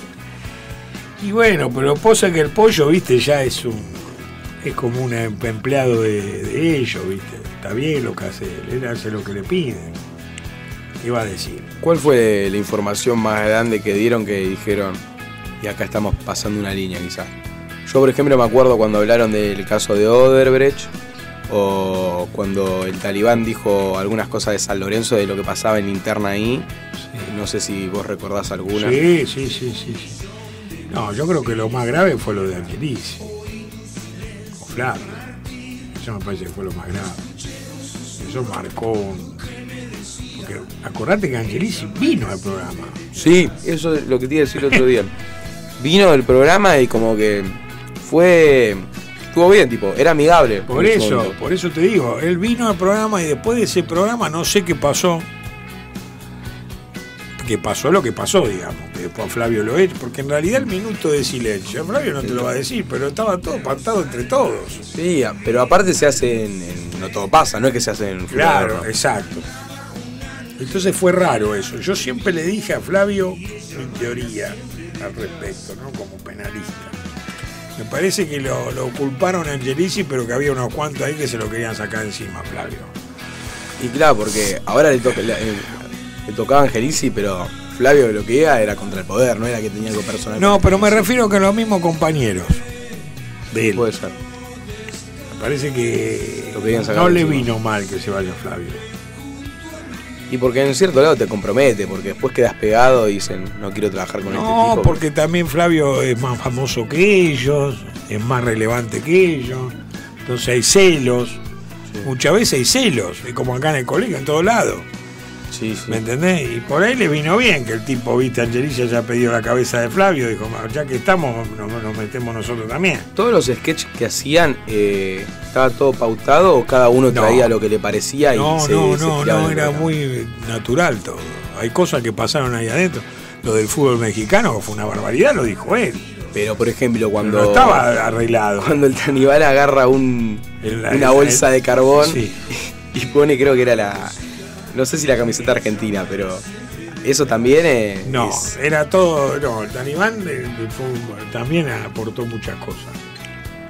Y bueno, pero pasa que el Pollo, viste, ya es un es como un empleado de, de ellos, viste. Está bien lo que hace, él hace lo que le piden. ¿Qué iba a decir? ¿Cuál fue la información más grande que dieron que dijeron, y acá estamos pasando una línea quizás? Yo, por ejemplo, me acuerdo cuando hablaron del caso de Odebrecht, o cuando el Talibán dijo algunas cosas de San Lorenzo, de lo que pasaba en interna ahí. Sí. No sé si vos recordás alguna. Sí, sí, sí, sí, sí. No, yo creo que lo más grave fue lo de Angelici. O Flavio. Eso me parece que fue lo más grave. Eso marcó un... Porque acordate que Angelici vino al programa. Sí, eso es lo que te iba a decir el otro día. Vino del programa y como que fue... Estuvo bien, tipo, era amigable. Por eso, por eso te digo, él vino al programa y después de ese programa no sé qué pasó. Que pasó lo que pasó, digamos, que después Flavio lo hecho, porque en realidad el minuto de silencio, Flavio no te lo va a decir, pero estaba todo pactado entre todos. Sí, pero aparte se hace en, en No Todo Pasa, no es que se hace en... Claro, Flavio, ¿no? Exacto. Entonces fue raro eso. Yo siempre le dije a Flavio mi teoría al respecto, ¿no? Como penalista. Me parece que lo, lo culparon a Angelici, pero que había unos cuantos ahí que se lo querían sacar encima, Flavio. Y claro, porque ahora le, toca, le, le tocaba a Angelici, pero Flavio lo que iba era contra el poder, no era que tenía algo personal. No, pero me refiero que los mismos compañeros de él. Puede ser. Me parece que lo no le vino mal que se vaya Flavio. Y porque en cierto lado te compromete, porque después quedas pegado y dicen, no quiero trabajar con no, este tipo. No, porque también Flavio es más famoso que ellos, es más relevante que ellos, entonces hay celos, sí. Muchas veces hay celos, es como acá en el colegio, en todos lados. Sí, sí. ¿Me entendés? Y por ahí le vino bien que el tipo, viste, Angelici ya pedido la cabeza de Flavio, dijo, ya que estamos, nos, nos metemos nosotros también. ¿Todos los sketches que hacían eh, estaba todo pautado o cada uno traía no. lo que le parecía? No, y se, no, se no, no, era muy natural todo. Hay cosas que pasaron ahí adentro. Lo del fútbol mexicano fue una barbaridad, lo dijo él. Pero, por ejemplo, cuando... Pero no estaba arreglado. Cuando el Tanibal agarra un, el, una el, bolsa el, de carbón sí. y pone, creo que era la... No sé si la camiseta argentina, pero eso también es... No, es... era todo... No, el Talibán de, de, fue, también aportó muchas cosas.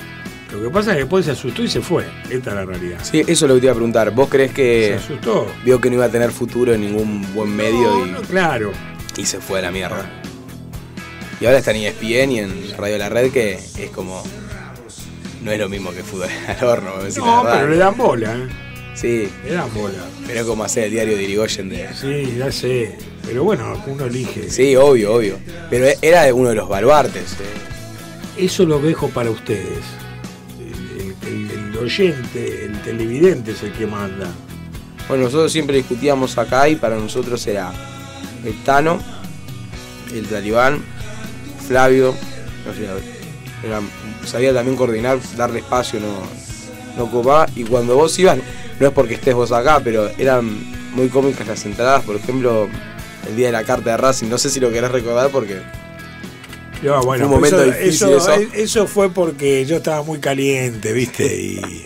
Lo que pasa es que después se asustó y se fue. Esta es la realidad. Sí, eso es lo que te iba a preguntar. ¿Vos crees que se asustó? Vio que no iba a tener futuro en ningún buen medio No, y, no, claro. y se fue a la mierda? Y ahora está en E S P N y en Radio La Red, que es como... No es lo mismo que Fútbol al Horno. Decir No, la pero le dan bola, ¿eh? Sí. Le dan bola. Pero es como hacer el diario de Irigoyen de... Sí, ya sé. Pero bueno, uno elige. Sí, obvio, obvio. Pero era uno de los baluartes. Eh. Eso lo dejo para ustedes. El, el, el oyente, el televidente es el que manda. Bueno, nosotros siempre discutíamos acá y para nosotros era el Tano, el Talibán, Flavio, no sé, era, sabía también coordinar, darle espacio, no, no copaba. Y cuando vos ibas, no es porque estés vos acá, pero eran muy cómicas las entradas. Por ejemplo, el día de la carta de Racing, no sé si lo querés recordar porque... No, bueno, fue un momento eso, difícil eso, eso. eso fue porque yo estaba muy caliente, ¿viste? Y...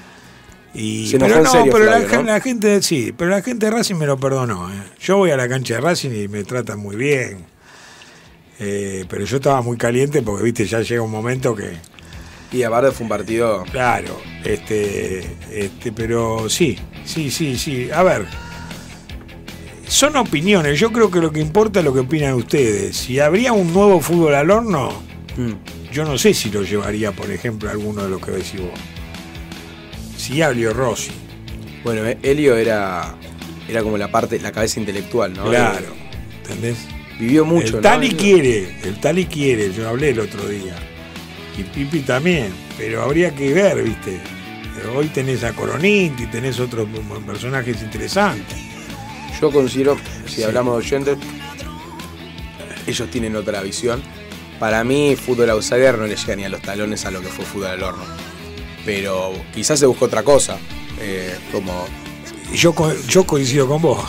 Y, Se pero enojó no, en serio, pero Flavio, la, ¿no? la gente, sí, pero la gente de Racing me lo perdonó. ¿eh? Yo voy a la cancha de Racing y me tratan muy bien. Eh, pero yo estaba muy caliente porque, viste, ya llega un momento que... Y aparte fue un partido... Claro, este, este, pero sí, sí, sí, sí. A ver, son opiniones. Yo creo que lo que importa es lo que opinan ustedes. Si habría un nuevo fútbol al horno, mm. yo no sé si lo llevaría, por ejemplo, a alguno de los que decís vos. Si Elio Rossi. Bueno, Elio era, era como la parte, la cabeza intelectual, ¿no? Claro, ¿entendés? Vivió mucho, el Tali ¿no? quiere, el Tali quiere, yo hablé el otro día. Y Pipi también, pero habría que ver, ¿viste? Hoy tenés a Coroniti, tenés otros personajes interesantes. Yo considero, si sí. hablamos de oyentes, ellos tienen otra visión. Para mí, Fútbol Outsider no le llega ni a los talones a lo que fue Fútbol al Horno. Pero quizás se buscó otra cosa, eh, como... Yo, yo coincido con vos.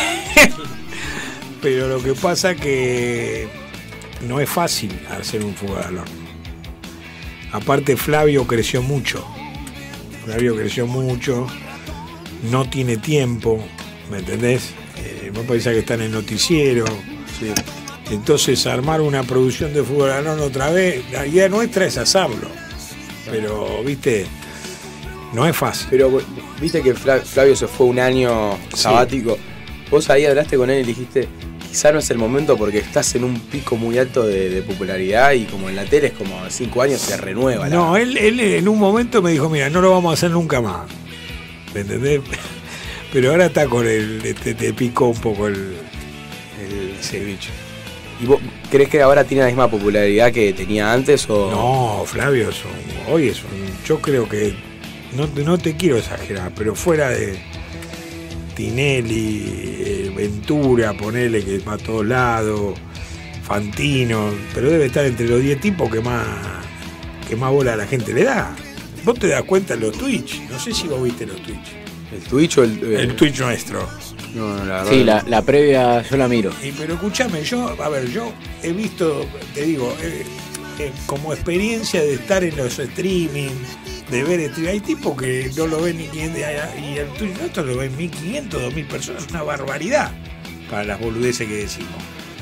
Pero lo que pasa que no es fácil hacer un fútbol al horno. Aparte Flavio creció mucho. Flavio creció mucho, no tiene tiempo, ¿me entendés? Eh, vos pensás que está en el noticiero. Sí. Entonces armar una producción de fútbol al horno otra vez, la idea nuestra es hacerlo. Pero, viste, no es fácil. Pero, viste que Flavio se fue un año sabático. Sí. Vos ahí hablaste con él y le dijiste, quizá no es el momento porque estás en un pico muy alto de, de popularidad y como en la tele es como cinco años se renueva. La... No, él, él en un momento me dijo, mira, no lo vamos a hacer nunca más. ¿Me entendés? Pero ahora está con el, te, te picó un poco el... el ese bicho. ¿Y vos crees que ahora tiene la misma popularidad que tenía antes o...? No, Flavio es un, hoy es un... Yo creo que... No, no te quiero exagerar, pero fuera de Tinelli, eh, Ventura, ponele que va a todos lados, Fantino, pero debe estar entre los diez tipos que más, que más bola a la gente le da. Vos te das cuenta en los Twitch, no sé si vos viste los Twitch. ¿El Twitch o el...? El, el Twitch nuestro. No, no, la verdad. Sí, la, la previa yo la miro. Y, pero escúchame, yo, a ver, yo he visto, te digo, eh, eh, como experiencia de estar en los streaming, de ver streaming, hay tipos que no lo ven ni quinientos, y el Twitch nuestro lo ven mil quinientos, dos mil personas, es una barbaridad para las boludeces que decimos.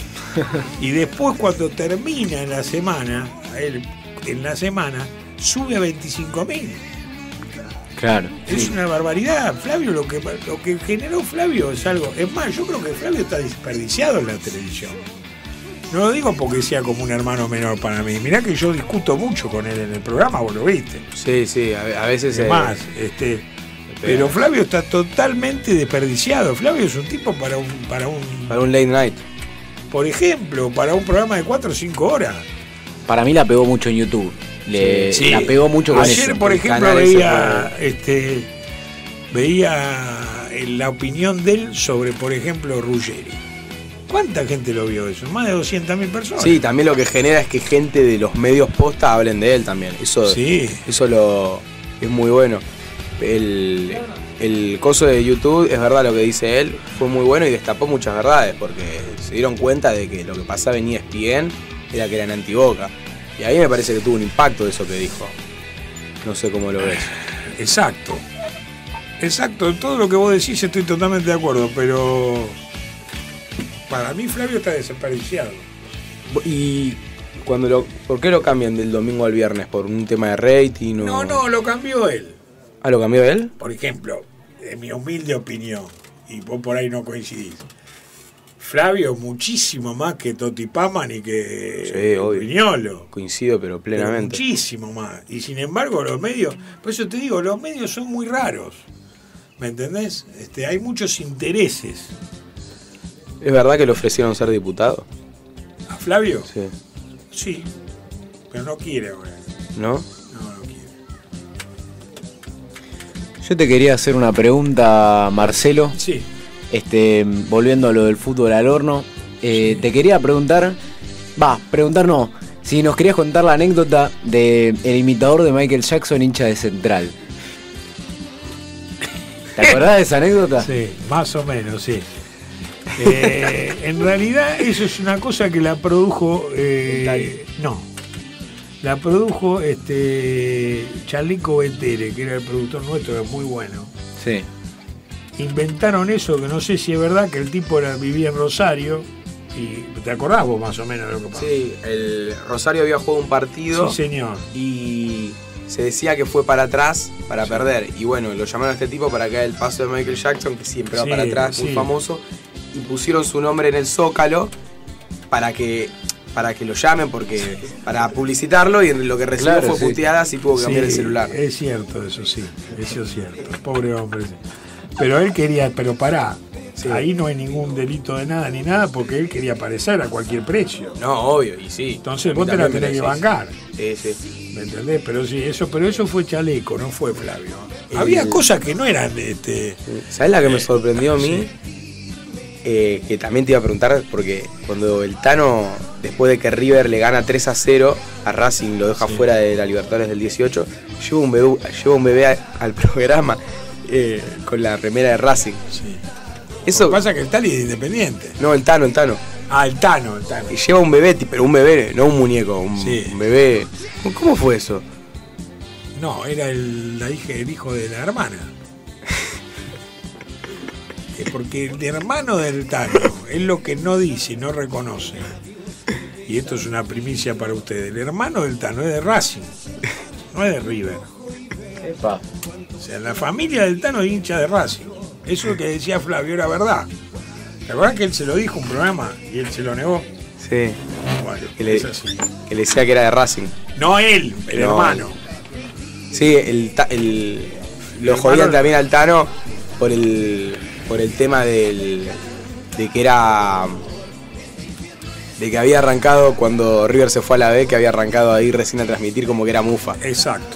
Y después cuando termina en la semana, él, en la semana, sube a veinticinco mil. Claro. Es sí. una barbaridad. Flavio, lo que, lo que generó Flavio es algo. Es más, yo creo que Flavio está desperdiciado en la televisión. No lo digo porque sea como un hermano menor para mí. Mirá que yo discuto mucho con él en el programa, vos lo viste. Sí, sí, a, a veces... Es eh, más, este, pero Flavio está totalmente desperdiciado. Flavio es un tipo para un... Para un, para un late night. Por ejemplo, para un programa de cuatro o cinco horas. Para mí la pegó mucho en YouTube. Le, sí, la pegó mucho con ayer, eso. por ejemplo, veía, este, veía la opinión de él sobre, por ejemplo, Ruggeri. ¿Cuánta gente lo vio eso? Más de doscientas mil personas. Sí, también lo que genera es que gente de los medios posta hablen de él también. Eso, sí. eso lo, es muy bueno. El, el coso de YouTube, es verdad lo que dice él, fue muy bueno y destapó muchas verdades, porque se dieron cuenta de que lo que pasaba en E S P N era que eran anti-Boca. Y ahí me parece que tuvo un impacto eso que dijo. No sé cómo lo ves. Exacto. Exacto. Todo lo que vos decís estoy totalmente de acuerdo, pero para mí Flavio está desperdiciado. Y cuando lo, ¿por qué lo cambian del domingo al viernes? ¿Por un tema de rating? O... No, no, lo cambió él. ¿Ah, lo cambió él? Por ejemplo, en mi humilde opinión, y vos por ahí no coincidís, Flavio muchísimo más que Toti Paman y que sí, Viñolo. Coincido, pero plenamente. Pero muchísimo más. Y sin embargo, los medios, por eso te digo, los medios son muy raros. ¿Me entendés? Este, hay muchos intereses. ¿Es verdad que le ofrecieron ser diputado? ¿A Flavio? Sí. Sí, pero no quiere ahora. ¿No? No, no quiere. Yo te quería hacer una pregunta, Marcelo. Sí. Este, volviendo a lo del fútbol al horno, eh, Sí. te quería preguntar, va, preguntar no, si nos querías contar la anécdota de el imitador de Michael Jackson, hincha de Central. ¿Te acordás de esa anécdota? Sí, más o menos, sí. Eh, en realidad eso es una cosa que la produjo eh, no la produjo este Chaleco Betere, que era el productor nuestro, que es muy bueno. Sí. Inventaron eso, que no sé si es verdad, que el tipo era, vivía en Rosario. Y ¿te acordás vos más o menos de lo que pasó? Sí, el Rosario había jugado un partido. Sí, señor. Y se decía que fue para atrás para sí. perder. Y bueno, lo llamaron a este tipo para que haga el paso de Michael Jackson, que siempre va sí, para atrás, sí. muy famoso. Y pusieron su nombre en el Zócalo para que para que lo llamen, porque para publicitarlo, y lo que recibió claro, fue sí. puteadas y tuvo que cambiar sí, el celular. Es cierto, eso sí, eso es cierto. Pobre hombre. Pero él quería, pero pará, sí. ahí no hay ningún delito de nada ni nada, porque él quería aparecer a cualquier precio. No, obvio, y sí. Entonces vos te la tenés que bancar. Sí, sí. ¿Me entendés? Pero sí, eso, pero eso fue Chaleco, no fue Flavio. El... Había cosas que no eran este. ¿Sabés la que me eh, sorprendió a mí? Sí. Eh, que también te iba a preguntar, porque cuando el Tano, después de que River le gana tres a cero a Racing, lo deja sí. fuera de la Libertadores del dieciocho, lleva un bebé, lleva un bebé a, al programa eh, con la remera de Racing. Sí. Eso Lo que pasa es que el Tano es independiente. No, el Tano, el Tano. Ah, el Tano, el Tano. Y lleva un bebé, pero un bebé, no un muñeco, un, sí. un bebé. ¿Cómo fue eso? No, era el, la hija, el hijo de la hermana. Porque el hermano del Tano es lo que no dice, no reconoce. Y esto es una primicia para ustedes. El hermano del Tano es de Racing, no es de River. Epa. O sea, la familia del Tano es hincha de Racing. Eso es lo que decía Flavio, era verdad. ¿Te acuerdas que él se lo dijo en un programa y él se lo negó? Sí. Bueno, que, le, es así. que le decía que era de Racing. No él, el no. hermano. Sí, el, el, lo el jodían también al Tano por el... por el tema del, de que era de que había arrancado cuando River se fue a la B, que había arrancado ahí recién a transmitir como que era mufa. Exacto.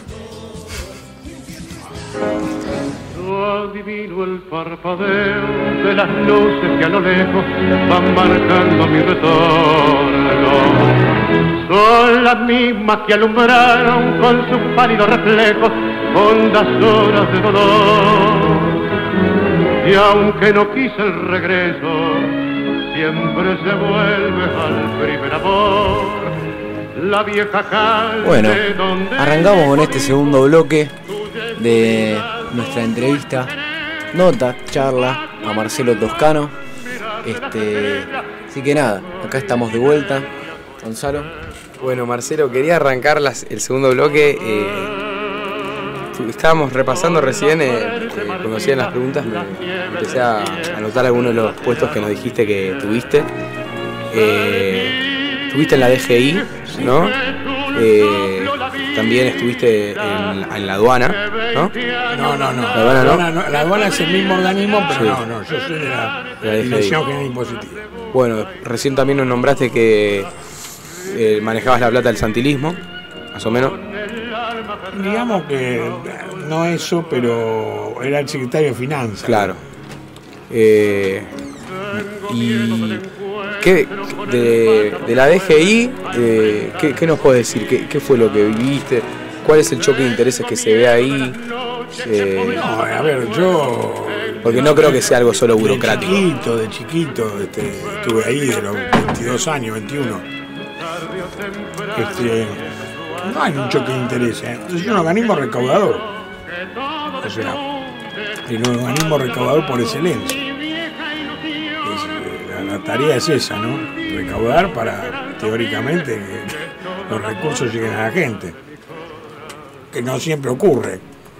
Adivino el parpadeo de las luces que a lo lejos van marcando mi retorno. Son las mismas que alumbraron con sus pálidos reflejos hondas horas de dolor. Y aunque no quise el regreso, siempre se vuelve al primer amor. La vieja calle. Bueno, arrancamos con este segundo bloque de nuestra entrevista, nota, charla a Marcelo Toscano. Este, así que nada, acá estamos de vuelta. Gonzalo. Bueno, Marcelo, quería arrancar las, el segundo bloque. Eh, Estábamos repasando recién, eh, eh, cuando hacían las preguntas, me empecé a anotar algunos de los puestos que nos dijiste que tuviste. Eh, estuviste en la D G I, ¿no? Eh, también estuviste en, en la aduana, ¿no? No, no, no. La aduana, ¿no? La, no, la aduana es el mismo organismo, pero sí. no, no. Yo soy de la, la Dirección General Impositiva. Bueno, recién también nos nombraste que eh, manejabas la plata del santilismo, más o menos. Digamos que no eso, pero era el secretario de Finanzas. Claro. Eh, y ¿qué, de, de la D G I, eh, ¿qué, ¿qué nos puedes decir? ¿Qué, ¿Qué fue lo que viviste? ¿Cuál es el choque de intereses que se ve ahí? Eh, no, a ver, yo... Porque no creo que sea algo solo burocrático. De chiquito, de chiquito, este, estuve ahí de los veintidós años, veintiuno. Este... No hay un choque de intereses, ¿eh? Es un organismo recaudador. O sea, el organismo recaudador por excelencia. Es, la, la tarea es esa, ¿no? Recaudar para, teóricamente, que, los recursos lleguen a la gente, que no siempre ocurre.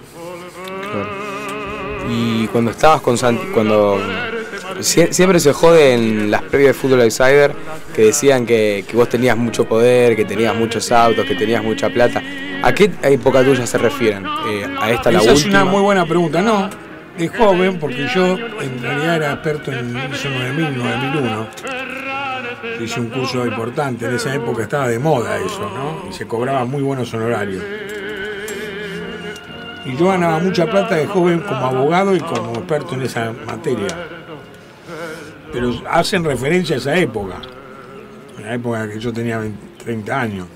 Claro. Y cuando estabas con Santi, cuando sie- siempre se jode en las previas de Fútbol Outsider que decían que, que vos tenías mucho poder, que tenías muchos autos, que tenías mucha plata. ¿A qué época tuya se refieren? Eh, ¿A esta la Esa es última? una muy buena pregunta. No, de joven, porque yo en realidad era experto en I S O nueve mil, nueve mil uno. Hice un curso importante, en esa época estaba de moda eso, ¿no? Y se cobraba muy buenos honorarios. Y yo ganaba mucha plata de joven como abogado y como experto en esa materia. Pero hacen referencia a esa época, en la época que yo tenía veinte, treinta años.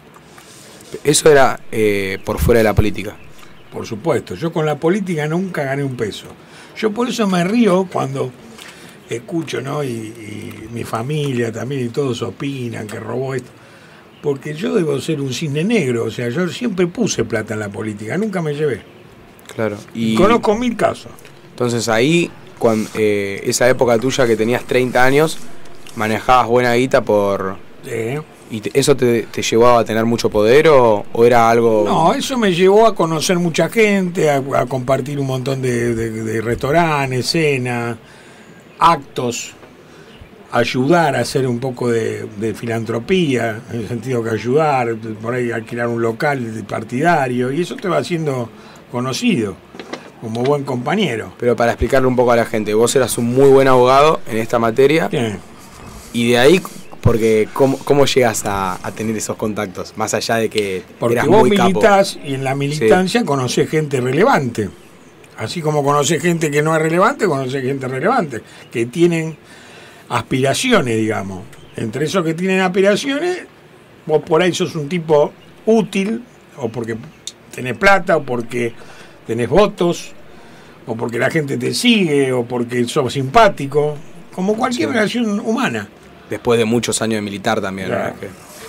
Eso era eh, por fuera de la política. Por supuesto, yo con la política nunca gané un peso. Yo por eso me río cuando escucho, ¿no? Y, y mi familia también y todos opinan que robó esto. Porque yo debo ser un cisne negro, o sea, yo siempre puse plata en la política, nunca me llevé. Claro. Y conozco mil casos. entonces ahí, cuando, eh, esa época tuya que tenías treinta años, manejabas buena guita por... Sí. ¿Y te, eso te, te llevaba a tener mucho poder o, o era algo...? No, eso me llevó a conocer mucha gente, a, a compartir un montón de, de, de restaurantes, cenas, actos, ayudar a hacer un poco de, de filantropía, en el sentido que ayudar, por ahí alquilar un local partidario, y eso te va haciendo conocido como buen compañero. Pero para explicarle un poco a la gente, vos eras un muy buen abogado en esta materia, Sí. y de ahí, porque ¿cómo, cómo llegas a, a tener esos contactos? Más allá de que Porque eras vos muy capo. militás y en la militancia conocés gente relevante. Así como conocés gente que no es relevante, conocés gente relevante, que tienen aspiraciones, digamos. Entre esos que tienen aspiraciones, vos por ahí sos un tipo útil, o porque tenés plata, o porque tenés votos, o porque la gente te sigue, o porque sos simpático, como cualquier Sí. relación humana. Después de muchos años de militar también. ¿no? Claro. Que-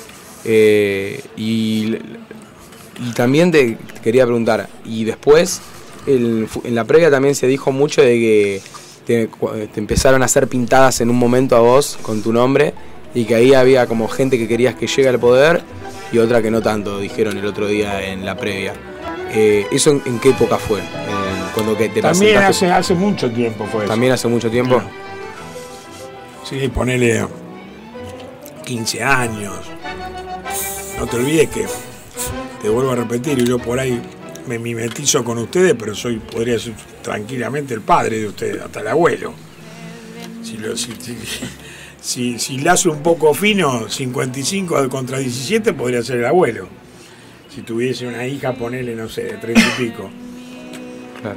eh, y, y también te quería preguntar, y después, el- en la previa también se dijo mucho de que te, te empezaron a hacer pintadas en un momento a vos con tu nombre, y que ahí había como gente que querías que llegue al poder y otra que no tanto, dijeron el otro día en la previa. Eh, ¿Eso en, en qué época fue? Eh, cuando que te También presentaste- hace, hace mucho tiempo fue eso. ¿También hace mucho tiempo? Sí, ponele quince años. No te olvides que, te vuelvo a repetir, y yo por ahí me mimetizo con ustedes, pero soy, podría ser tranquilamente el padre de ustedes, hasta el abuelo. Si, lo, si, si, si, si lazo un poco fino, cincuenta y cinco contra diecisiete podría ser el abuelo. Si tuviese una hija, ponele, no sé, de treinta y pico. Claro.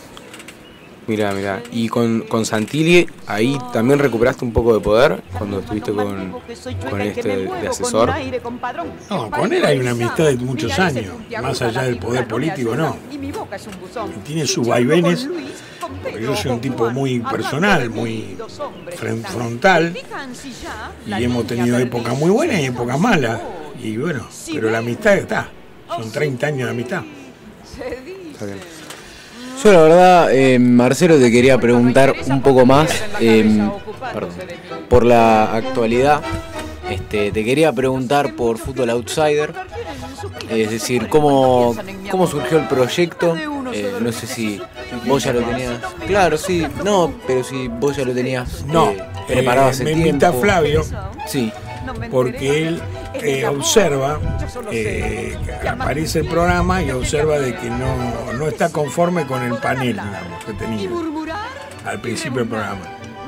Mirá, mirá. Y con, con Santilli, ahí también recuperaste un poco de poder cuando estuviste con, con este de asesor. No, con él hay una amistad de muchos años, más allá del poder político, no. Y tiene sus vaivenes, porque yo soy un tipo muy personal, muy fren- frontal, y hemos tenido épocas muy buenas y épocas malas. Y bueno, pero la amistad está, son treinta años de amistad. Está bien. Yo la verdad, eh, Marcelo, te quería preguntar un poco más, eh, perdón, por la actualidad. Este, te quería preguntar por Fútbol Outsider, es decir, cómo, cómo surgió el proyecto. Eh, no sé si vos ya lo tenías. Claro, sí, no, pero si vos ya lo tenías No, eh, preparado eh, hace me tiempo. invita Flavio, Sí, porque él eh, observa, eh, que aparece el programa y observa de que no, no está conforme con el panel, digamos, que tenía al principio del programa.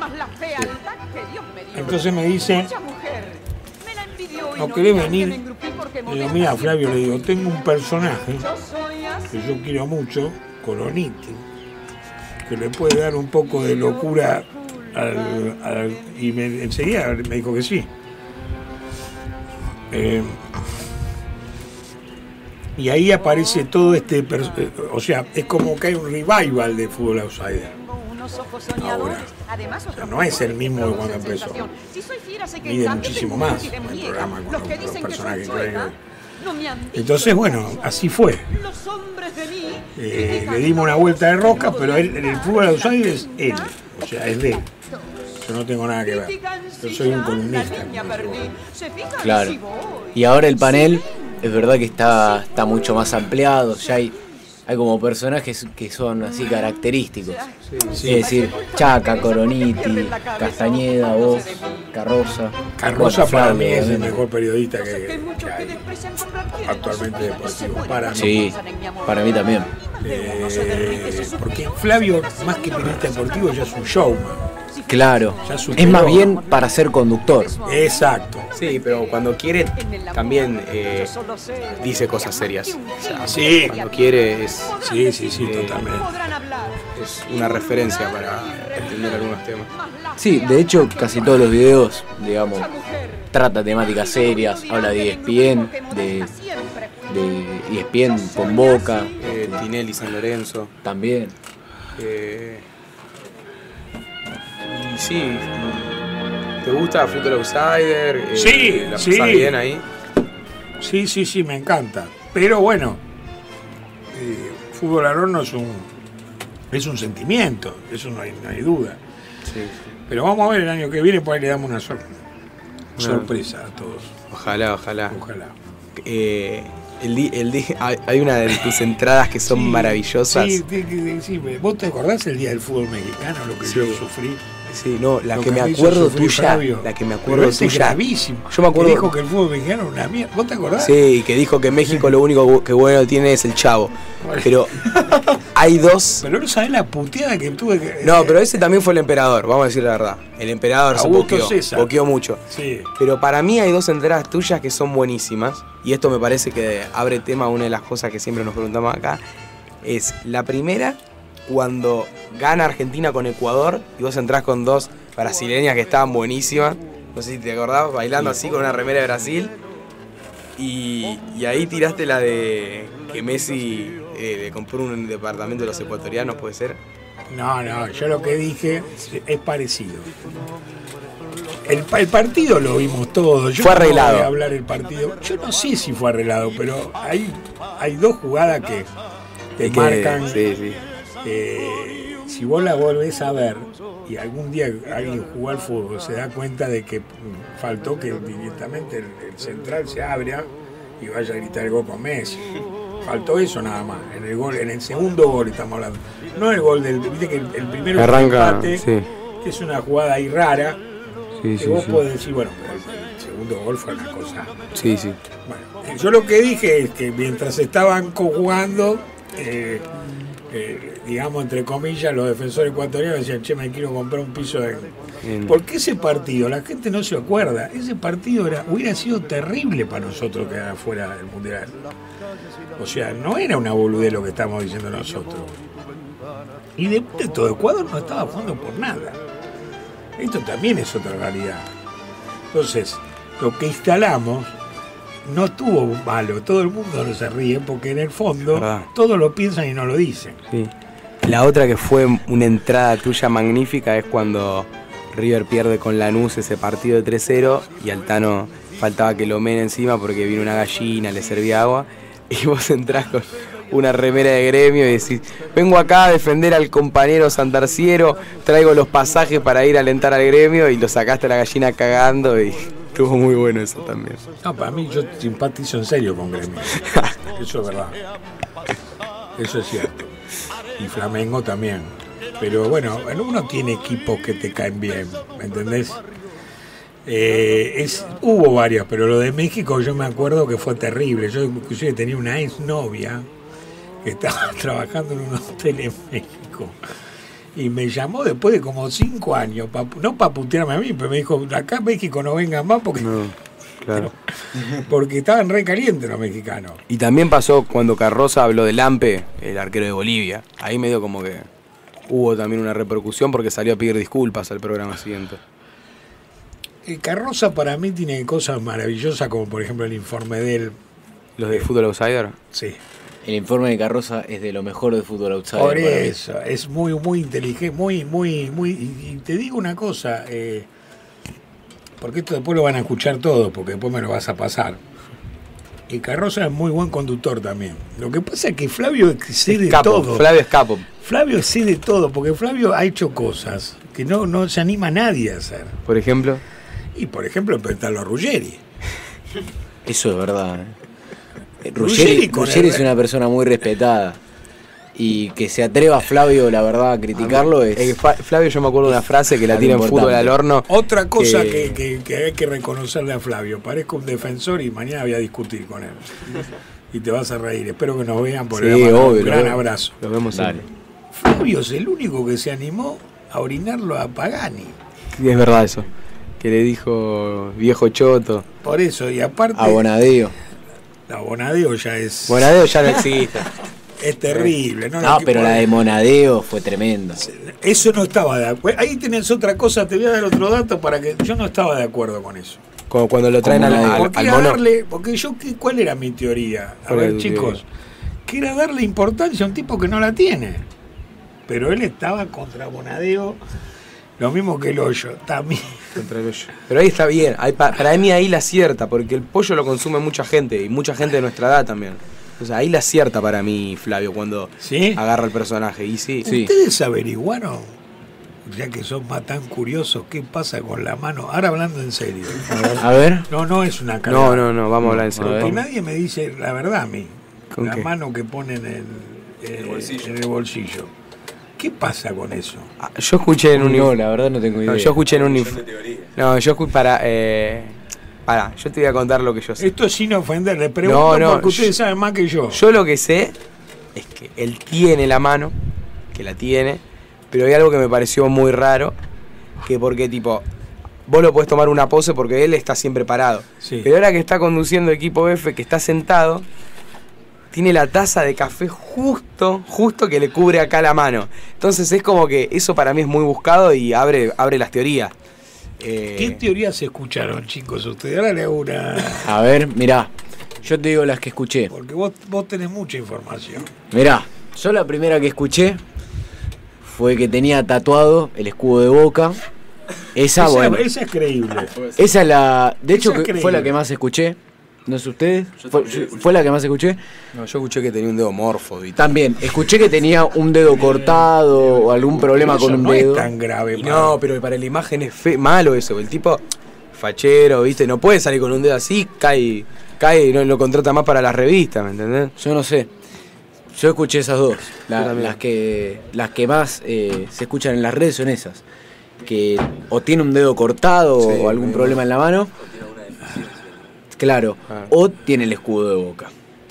Entonces me dice, ¿no querés venir? Le digo, mira, Flavio, le digo, tengo un personaje que yo quiero mucho, Coloniti, que le puede dar un poco de locura al, al- y me, enseguida me dijo que sí. Eh, y ahí aparece todo este, pers- eh, o sea, es como que hay un revival de Fútbol Outsider. Ahora, o sea, no es el mismo de cuando empezó. Mide muchísimo más el programa con los, los personajes que hay hoy. Entonces, bueno, así fue. Eh, le dimos una vuelta de rosca, pero él, en el Fútbol Outsider es él, o sea, es de él. Yo no tengo nada que ver. Yo soy un columnista. Claro. Y ahora el panel, es verdad que está, está mucho más ampliado, ya hay, hay como personajes que son así característicos. Sí. Es decir, Chaca, Coroniti, Castañeda, vos, Carroza. Carroza Bueno, para Flavio, mí es el obviamente. mejor periodista que, que hay actualmente deportivo. Para mí. Sí, para mí también. Eh, porque Flavio, más que periodista deportivo, ya es un showman. Claro. Ya superó. Es más bien para ser conductor. Exacto. Sí, pero cuando quiere también eh, dice cosas serias. O sea, Sí. Cuando quiere es, Sí, sí, sí, Eh, totalmente. es una referencia para entender algunos temas. Sí, de hecho, casi todos los videos, digamos, trata temáticas serias, habla de E S P N, de, de E S P N con Boca, Eh, Tinelli, San Lorenzo. también. Eh, y sí, ¿te gusta Fútbol Outsider? Eh, Sí, ¿La sí. pasás bien ahí? Sí, sí, sí, me encanta. Pero bueno, eh, fútbol al horno es un, es un sentimiento, eso no hay, no hay duda. Sí. Pero vamos a ver el año que viene, pues ahí le damos una sor- sorpresa a todos. Ojalá, ojalá. Ojalá. Eh, el di- el di- hay hay una de tus entradas que son Sí, maravillosas. Sí, sí, sí, sí, ¿vos te acordás el día del fútbol mexicano, lo que Sí. yo sufrí? Sí, no, la Lo que me me hizo acuerdo sufrir tuya, Flavio. la que me Pero acuerdo ese es tuya. gravísimo. Yo me acuerdo. Que dijo que el fútbol mexicano era una mierda. ¿Vos te acordás? Sí, que dijo que México lo único bu- que bueno tiene es el Chavo. Pero hay dos. Pero no sabés la puteada que tuve que. No, pero ese también fue el emperador, vamos a decir la verdad. El emperador se Augusto boqueó, César. boqueó mucho. Sí. Pero para mí hay dos entradas tuyas que son buenísimas. Y esto me parece que abre tema a una de las cosas que siempre nos preguntamos acá. Es la primera, cuando gana Argentina con Ecuador y vos entrás con dos brasileñas que estaban buenísimas. No sé si te acordás, bailando así con una remera de Brasil. Y, y ahí tiraste la de que Messi eh, le compró un departamento de los ecuatorianos, ¿puede ser? No, no, yo lo que dije es parecido. El, pa- el partido lo vimos todos. Yo Fue no arreglado. voy a hablar el partido. Yo no sé si fue arreglado, pero hay, hay dos jugadas que te Y que- marcan. Sí, sí. Eh, si vos la volvés a ver y algún día alguien jugó al fútbol, se da cuenta de que mm, faltó que directamente el, el central se abra y vaya a gritar el gol con Messi. Faltó eso nada más. En el gol, en el segundo gol estamos hablando. No el gol del. Viste que el, el primero es un Arranca, empate, sí. que es una jugada ahí rara. Sí, que sí, vos sí. podés decir, bueno, pero el, el segundo gol fue una cosa. Sí, sí. Bueno, yo lo que dije es que mientras estaban jugando, eh, eh, digamos, entre comillas, los defensores ecuatorianos decían, che, me quiero comprar un piso de... Bien. Porque ese partido, la gente no se acuerda, ese partido era, hubiera sido terrible para nosotros quedar fuera del Mundial. O sea, no era una boludez lo que estamos diciendo nosotros. Y después de todo, Ecuador no estaba jugando por nada. Esto también es otra realidad. Entonces, lo que instalamos no estuvo malo, todo el mundo no se ríe porque en el fondo Verdad. todos lo piensan y no lo dicen. Sí. La otra que fue una entrada tuya magnífica es cuando River pierde con Lanús ese partido de tres cero y Altano faltaba que lo mene encima porque vino una gallina, le servía agua y vos entrás con una remera de Gremio y decís, vengo acá a defender al compañero santarciero, traigo los pasajes para ir a alentar al Gremio y lo sacaste a la gallina cagando y estuvo muy bueno eso también. No, para mí yo simpatizo en serio con Gremio. Eso es verdad. Eso es cierto. Y Flamengo también. Pero bueno, uno tiene equipos que te caen bien, ¿me entendés? Eh, es, hubo varios, pero lo de México yo me acuerdo que fue terrible. Yo inclusive tenía una ex novia que estaba trabajando en un hotel en México y me llamó después de como cinco años, pa, no para putearme a mí, pero me dijo, acá en México no vengan más porque, No, claro. porque estaban re calientes los mexicanos. Y también pasó cuando Carroza habló de Lampe, el arquero de Bolivia. Ahí medio como que hubo también una repercusión porque salió a pedir disculpas al programa siguiente. El Carroza para mí tiene cosas maravillosas como por ejemplo el informe de él. ¿Los de Fútbol Outsider? Sí. El informe de Carroza es de lo mejor de Fútbol Outsider. Por para mí. eso, es muy, muy inteligente, muy, muy, muy. Y, y te digo una cosa, eh, porque esto después lo van a escuchar todos, porque después me lo vas a pasar. Y Carroza es muy buen conductor también. Lo que pasa es que Flavio excede Capo, todo. Flavio es capo. Flavio excede todo, porque Flavio ha hecho cosas que no, no se anima a nadie a hacer. Por ejemplo, Y por ejemplo, enfrentarlo a Ruggeri. Eso es verdad. ¿eh? Ruggeri Ruggeri, con Ruggeri el- es una persona muy respetada. Y que se atreva Flavio, la verdad, a criticarlo es... Eh, Fa- Flavio, yo me acuerdo de una frase que la Algo tira en importante. fútbol al horno. Otra cosa que- que, que- que hay que reconocerle a Flavio, parezco un defensor y mañana voy a discutir con él. Y te vas a reír, espero que nos vean por Sí, el obvio, Un lo gran vemos. abrazo. Lo vemos Dale. siempre. Flavio es el único que se animó a orinarlo a Pagani. Sí, es verdad eso. Que le dijo viejo choto. Por eso, y aparte, A Bonadío. la Bonadeo ya es, Bonadeo ya no existe. es terrible. No, No, Lo pero que- la de Monadeo fue tremenda. Eso no estaba de acuerdo. Ahí tenés otra cosa, te voy a dar otro dato para que yo no estaba de acuerdo con eso. Como cuando lo traen al, Bonadeo. al, Porque al era mono. darle, porque yo, ¿qué- ¿cuál era mi teoría? A ¿Cuál era ver, tu chicos, que era darle importancia a un tipo que no la tiene. Pero él estaba contra Bonadeo, lo mismo que el hoyo, también. Contra el hoyo. Pero ahí está bien. Ahí, pa- para mí ahí la acierta, porque el pollo lo consume mucha gente y mucha gente de nuestra edad también. O sea, ahí la acierta para mí, Flavio, cuando ¿Sí? agarra el personaje. Y sí, Sí. ¿Ustedes averiguaron, ya que son más tan curiosos, qué pasa con la mano? Ahora hablando en serio. A ver. No, no es una cargada. No, no, no, vamos a hablar en serio. A ver. Porque nadie me dice la verdad a mí. ¿Con La qué? mano que ponen en, en, en el bolsillo. ¿Qué pasa con eso? Ah, Yo escuché en un... No, la verdad no tengo idea. No, yo escuché en un... inf- No, yo escuché para... Eh, para, yo te voy a contar lo que yo sé. Esto es sin ofender, le pregunto No, no, porque ustedes yo- saben más que yo. Yo lo que sé es que él tiene la mano, que la tiene, pero hay algo que me pareció muy raro, que porque tipo, vos lo podés tomar una pose porque él está siempre parado. Sí. Pero ahora que está conduciendo equipo F, que está sentado, tiene la taza de café justo, justo que le cubre acá la mano. Entonces es como que eso para mí es muy buscado y abre, abre las teorías. Eh, ¿Qué teorías escucharon, chicos? Ustedes ahora le hago una... A ver, mirá. Yo te digo las que escuché. Porque vos, vos tenés mucha información. Mirá, yo la primera que escuché fue que tenía tatuado el escudo de Boca. Esa, esa, bueno. esa es creíble. Esa es la. De hecho, Esa es que fue creíble. la que más escuché. ¿No es ustedes? Fue, fue la que más escuché. no, yo escuché que tenía un dedo morfo. ¿viste? También, escuché que tenía un dedo cortado o algún problema Eso con un no dedo. es tan grave. Y para- no, pero para la imagen es fe malo eso. El tipo fachero, ¿viste? No puede salir con un dedo así, cae, cae y no lo contrata más para las revistas, ¿me entendés? Yo no sé. Yo escuché esas dos. La- Yo también. las que las que más eh, se escuchan en las redes son esas. Que o tiene un dedo cortado Sí, o algún muy problema en la mano. Claro. Ah. O tiene el escudo de Boca.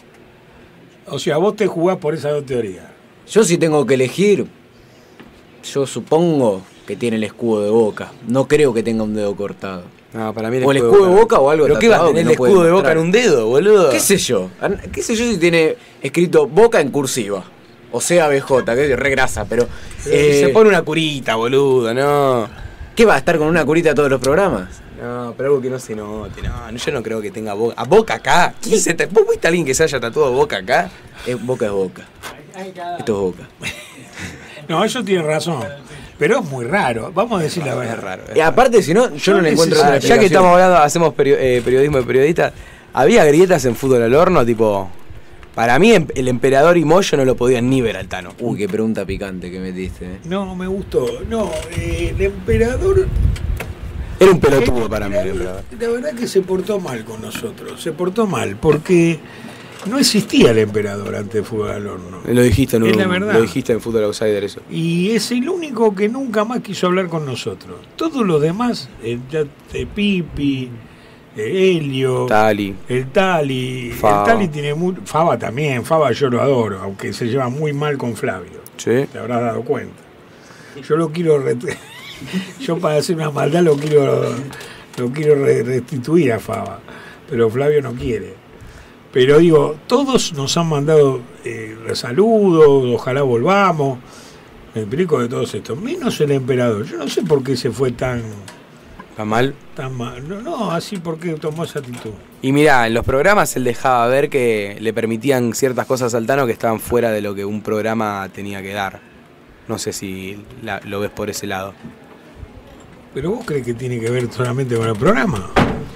O sea, vos te jugás por esas dos teorías. Yo si tengo que elegir, yo supongo que tiene el escudo de Boca. No creo que tenga un dedo cortado. No, para mí O el escudo de Boca o algo ¿Pero qué va a tatuado tener que el no puede escudo de Boca mostrar. en un dedo, boludo? ¿Qué sé yo? ¿Qué sé yo si tiene escrito Boca en cursiva? O sea, B J, que es re grasa, pero... Eh, eh, se pone una curita, boludo, no. ¿Qué va a estar con una curita todos los programas? No, pero algo que no se note, no, no, yo no creo que tenga Boca. ¿A Boca acá? ¿Quién se te... ¿Vos viste a alguien que se haya tatuado Boca acá? Eh, Boca es Boca. Esto es Boca. No, ellos tienen razón. Pero es muy raro. Vamos a decir la Es verdad. raro. es Y aparte, si no, yo no No le encuentro necesito- otra Ah, ya que explicación. estamos hablando, hacemos perio- eh, periodismo de periodista, había grietas en fútbol al horno, tipo, para mí em- el emperador y Moyo no lo podían ni ver al Tano. Uy, qué pregunta picante que metiste. eh. No, me gustó. No, eh, el emperador... Era un pelotudo para mí el emperador. La verdad que se portó mal con nosotros. Se portó mal porque no existía el emperador antes de fútbol al horno. Lo dijiste, en Es un- la verdad. lo dijiste en Fútbol Outsider eso. Y es el único que nunca más quiso hablar con nosotros. Todos los demás, el ya- eh, Pipi, eh, Helio, Tali. el Tali, Fava. el Tali tiene muy, Fava también, Fava yo lo adoro, aunque se lleva muy mal con Flavio, Sí. te habrás dado cuenta. Yo lo quiero, ret- yo para hacer una maldad lo quiero, lo quiero re- restituir a Fava, pero Flavio no quiere. Pero digo, todos nos han mandado eh, saludos, ojalá volvamos. Me explico de todos estos, menos el emperador. Yo no sé por qué se fue tan, ¿Está mal? tan mal. No, no, así porque tomó esa actitud. Y mirá, en los programas él dejaba ver que le permitían ciertas cosas al Tano que estaban fuera de lo que un programa tenía que dar. No sé si la- lo ves por ese lado. Pero vos crees que tiene que ver solamente con el programa.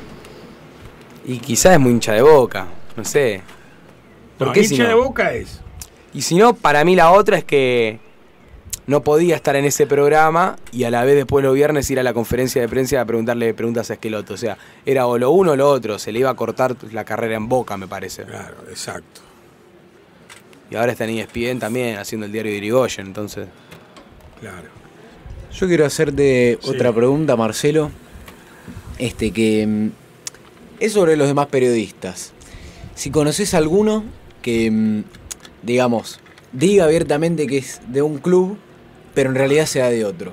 Y quizás es muy hincha de Boca, no sé. ¿Por No, qué hincha si no? de Boca es. Y si no, para mí la otra es que no podía estar en ese programa y a la vez después los viernes ir a la conferencia de prensa a preguntarle preguntas a Esqueloto. O sea, era o lo uno o lo otro. Se le iba a cortar la carrera en Boca, me parece. Claro, exacto. Y ahora está en E S P N también, haciendo el diario de Irigoyen, entonces... Claro. Yo quiero hacerte Sí. otra pregunta, Marcelo. Este, que mm, es sobre los demás periodistas. Si conoces alguno que, mm, digamos, diga abiertamente que es de un club, pero en realidad sea de otro.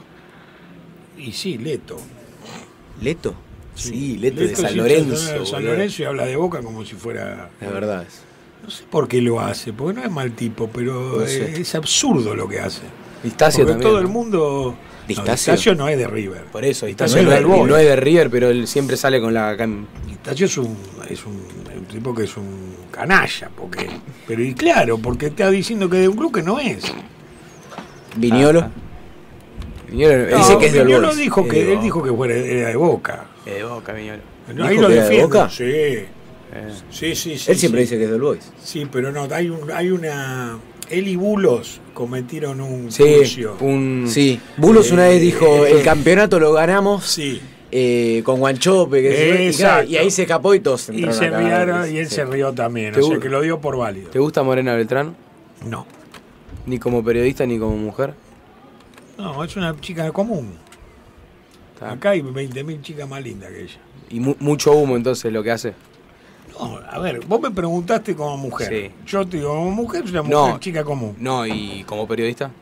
Y sí, Leto. ¿Leto? Sí, Leto, de Leto San sí, Lorenzo. San, San boludo. Lorenzo y habla de Boca como si fuera... La verdad es. No sé por qué lo hace, porque no es mal tipo, pero No es, sé. es absurdo lo que hace. Distacio Porque también. todo el ¿no? mundo... Distacio. No, Distacio no es de River. Por eso, No Distacio es no, del es, Boys. no es de River, pero él siempre sale con la... cam- Distacio es un, es un, un tipo que es un canalla, porque... Pero y claro, porque está diciendo que es de un club que no es. Viñolo. Ah, Viñolo, No, Dice que es del Viñolo Boys. dijo Es que, de él dijo que fuera, era de Boca. Eh, de Boca, Viñolo. No, ahí ¿Dijo lo que era de defiendo. Boca? Sí, Eh. sí, sí, sí. Él siempre sí. dice que es del Boys. Sí, pero no, hay, un, hay una... Él y Bulos cometieron un Sí, curcio. un... Sí. Bulos una vez dijo, eh, el campeonato lo ganamos Sí. eh, con Guanchope. Que se- y, Exacto. claro, y ahí se escapó y todos Y entraron se a cagar. rieron y él Sí. se rió también, ¿Te o sea gu- que lo dio por válido. ¿Te gusta Morena Beltrán? No, Ni como periodista ni como mujer. no, es una chica común. Está. Acá hay veinte mil chicas más lindas que ella. Y mu- mucho humo entonces lo que hace. No, a ver, vos me preguntaste como mujer. Sí. Yo te digo, como mujer, es una mujer No. chica común. No, y como periodista.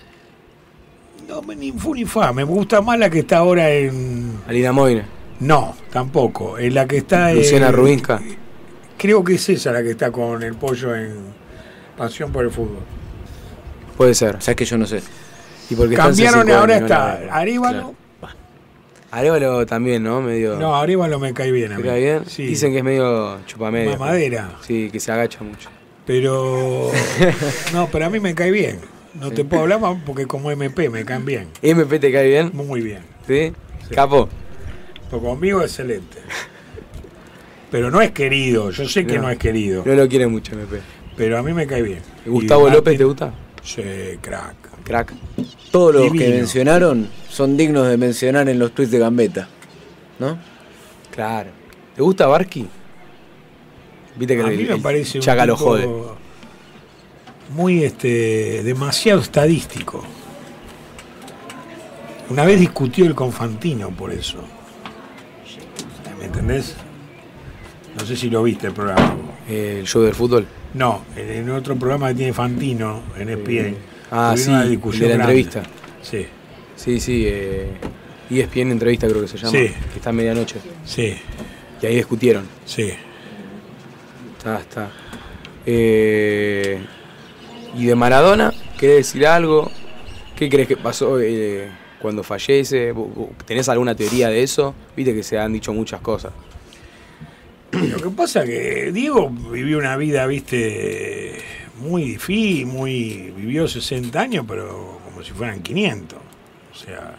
No, me- ni fu ni fa, me gusta más la que está ahora en... Alina Moine. No, tampoco, es la que está en... Luciana Rubinska. Creo que es esa la que está con el pollo en Pasión por el Fútbol. Puede ser. O sea, es que yo no sé. Y porque está en Cambiaron y C cinco ahora N, no la está veo. Arévalo. Arévalo también, ¿no? Medio... No, Arévalo me cae bien a ¿Te mí. cae bien? Sí. Dicen que es medio chupamedia. Mamadera. Sí, que se agacha mucho. Pero. No, pero a mí me cae bien. No te puedo hablar más porque como M P me caen bien. ¿M P te cae bien? Muy bien. ¿Sí? Sí. Capo. Pues conmigo excelente. Pero no es querido, yo sé que no, No. es querido. No lo quiere mucho M P. Pero a mí me cae bien. ¿Y Gustavo Y Martín- López te gusta? Sí, crack. Crack. Todos los que Divino. mencionaron son dignos de mencionar en los tweets de Gambetta. ¿No? Claro. ¿Te gusta Barky? Viste que A el, mí me el parece un Chaca lo tipo jode. muy este demasiado estadístico. Una vez discutió el con Fantino por eso. ¿Me entendés? No sé si lo viste el programa. Eh, el show del fútbol. No, en, en otro programa que tiene Fantino en E S P N. Ah, tuvieron sí, una el discusión de la grande. entrevista. Sí, Sí, sí. Eh, E S P N entrevista creo que se llama. Sí. Que está a medianoche. sí, Y ahí discutieron. sí. Está, está. Eh, ¿Y de Maradona? ¿Querés decir algo? ¿Qué crees que pasó eh, cuando fallece? ¿Vos- vos ¿Tenés alguna teoría de eso? Viste que se han dicho muchas cosas. Lo que pasa que Diego vivió una vida, viste, muy difícil, muy vivió sesenta años, pero como si fueran quinientos. O sea,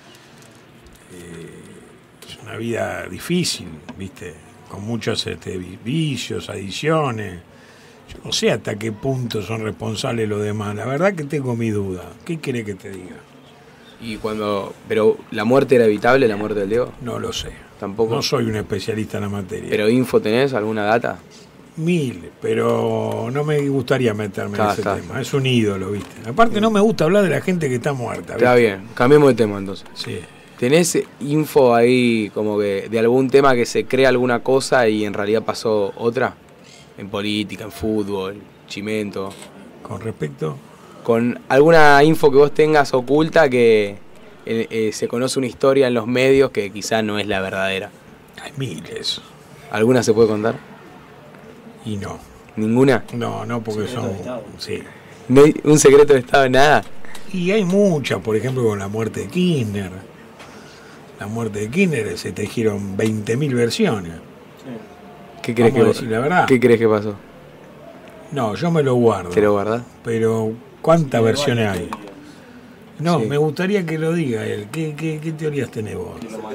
eh, es una vida difícil, viste, con muchos este, vi- vicios, adicciones. Yo no sé hasta qué punto son responsables los demás. La verdad que tengo mi duda. ¿Qué querés que te diga? Y cuando. Pero la muerte era evitable, la muerte del Diego. No lo sé. Tampoco. No soy un especialista en la materia. Pero info tenés, alguna data. Mil, pero no me gustaría meterme Está, en ese está. tema. Es un ídolo, ¿viste? Aparte, no me gusta hablar de la gente que está muerta. Está ¿viste? bien, cambiemos de tema entonces. Sí. ¿Tenés info ahí como que de algún tema que se crea alguna cosa y en realidad pasó otra? En política, en fútbol, chimento. Con respecto. Con alguna info que vos tengas oculta que eh, eh, se conoce una historia en los medios que quizá no es la verdadera. Hay miles. ¿Alguna se puede contar? Y no. ¿Ninguna? No, no, porque son. Sí. ¿No hay un secreto de Estado, nada? Y hay muchas, por ejemplo, con la muerte de Kirchner. La muerte de Kirchner se tejieron veinte mil versiones. ¿Qué crees Vamos a que, decir la verdad. ¿Qué crees que pasó? No, yo me lo guardo. ¿Te lo guardás? Pero, ¿cuántas versiones hay? No, Sí. me gustaría que lo diga él. ¿Qué, qué, qué teorías tenés vos?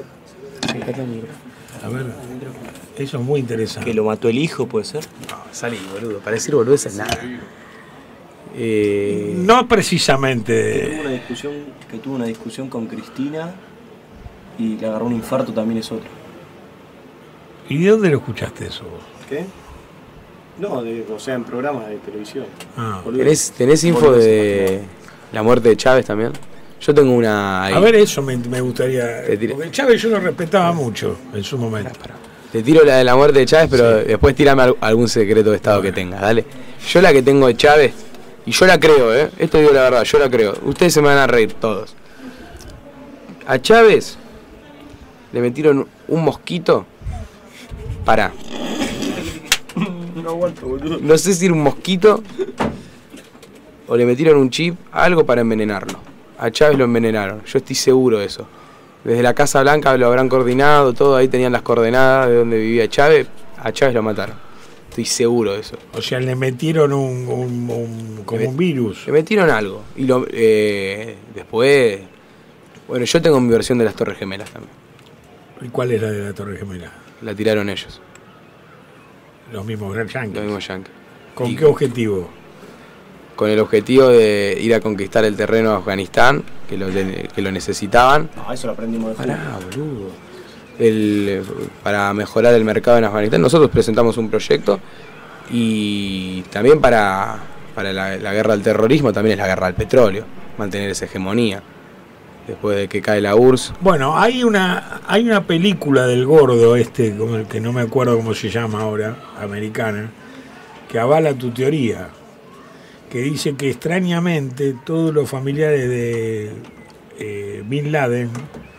A ver, eso es muy interesante. Que lo mató el hijo, puede ser. No, salí, boludo. Para decir boludo es nada. Eh, no precisamente. Que tuvo una discusión, que tuvo una discusión con Cristina y le agarró un infarto también es otro. ¿Y de dónde lo escuchaste eso vos? ¿Qué? No, de, o sea, en programas de televisión. Ah. ¿Tenés, ¿Tenés info de la muerte de Chávez también? Yo tengo una ahí. A ver, eso me, me gustaría. Porque Chávez yo lo respetaba mucho en su momento. Pará, pará. Te tiro la de la muerte de Chávez, pero Sí. después tírame al- algún secreto de Estado Bueno. que tengas, dale. Yo la que tengo de Chávez, y yo la creo, ¿eh? Esto digo la verdad, yo la creo. Ustedes se me van a reír todos. A Chávez le metieron un mosquito. Pará. No aguanto, boludo. No sé si era un mosquito o le metieron un chip, algo para envenenarlo. A Chávez lo envenenaron, yo estoy seguro de eso. Desde la Casa Blanca lo habrán coordinado, todo, ahí tenían las coordenadas de donde vivía Chávez. A Chávez lo mataron. Estoy seguro de eso. O sea, le metieron un, un, un- como Le- un virus. Le metieron algo. Y lo, eh, después... Bueno, yo tengo mi versión de las Torres Gemelas también. ¿Y cuál era de la Torre Gemela? La tiraron ellos, Los mismos Grand Yankees. los mismos yankees. ¿Con Y- qué objetivo? Con el objetivo de ir a conquistar el terreno de Afganistán, que lo, que lo necesitaban. No, eso lo aprendimos de fútbol. Pará, boludo. El, para mejorar el mercado en Afganistán. Nosotros presentamos un proyecto y también para, para la, la guerra al terrorismo, también es la guerra al petróleo, mantener esa hegemonía. Después de que cae la U R S S. Bueno, hay una hay una película del gordo este, como el que no me acuerdo cómo se llama ahora, americana, que avala tu teoría, que dice que extrañamente todos los familiares de eh, Bin Laden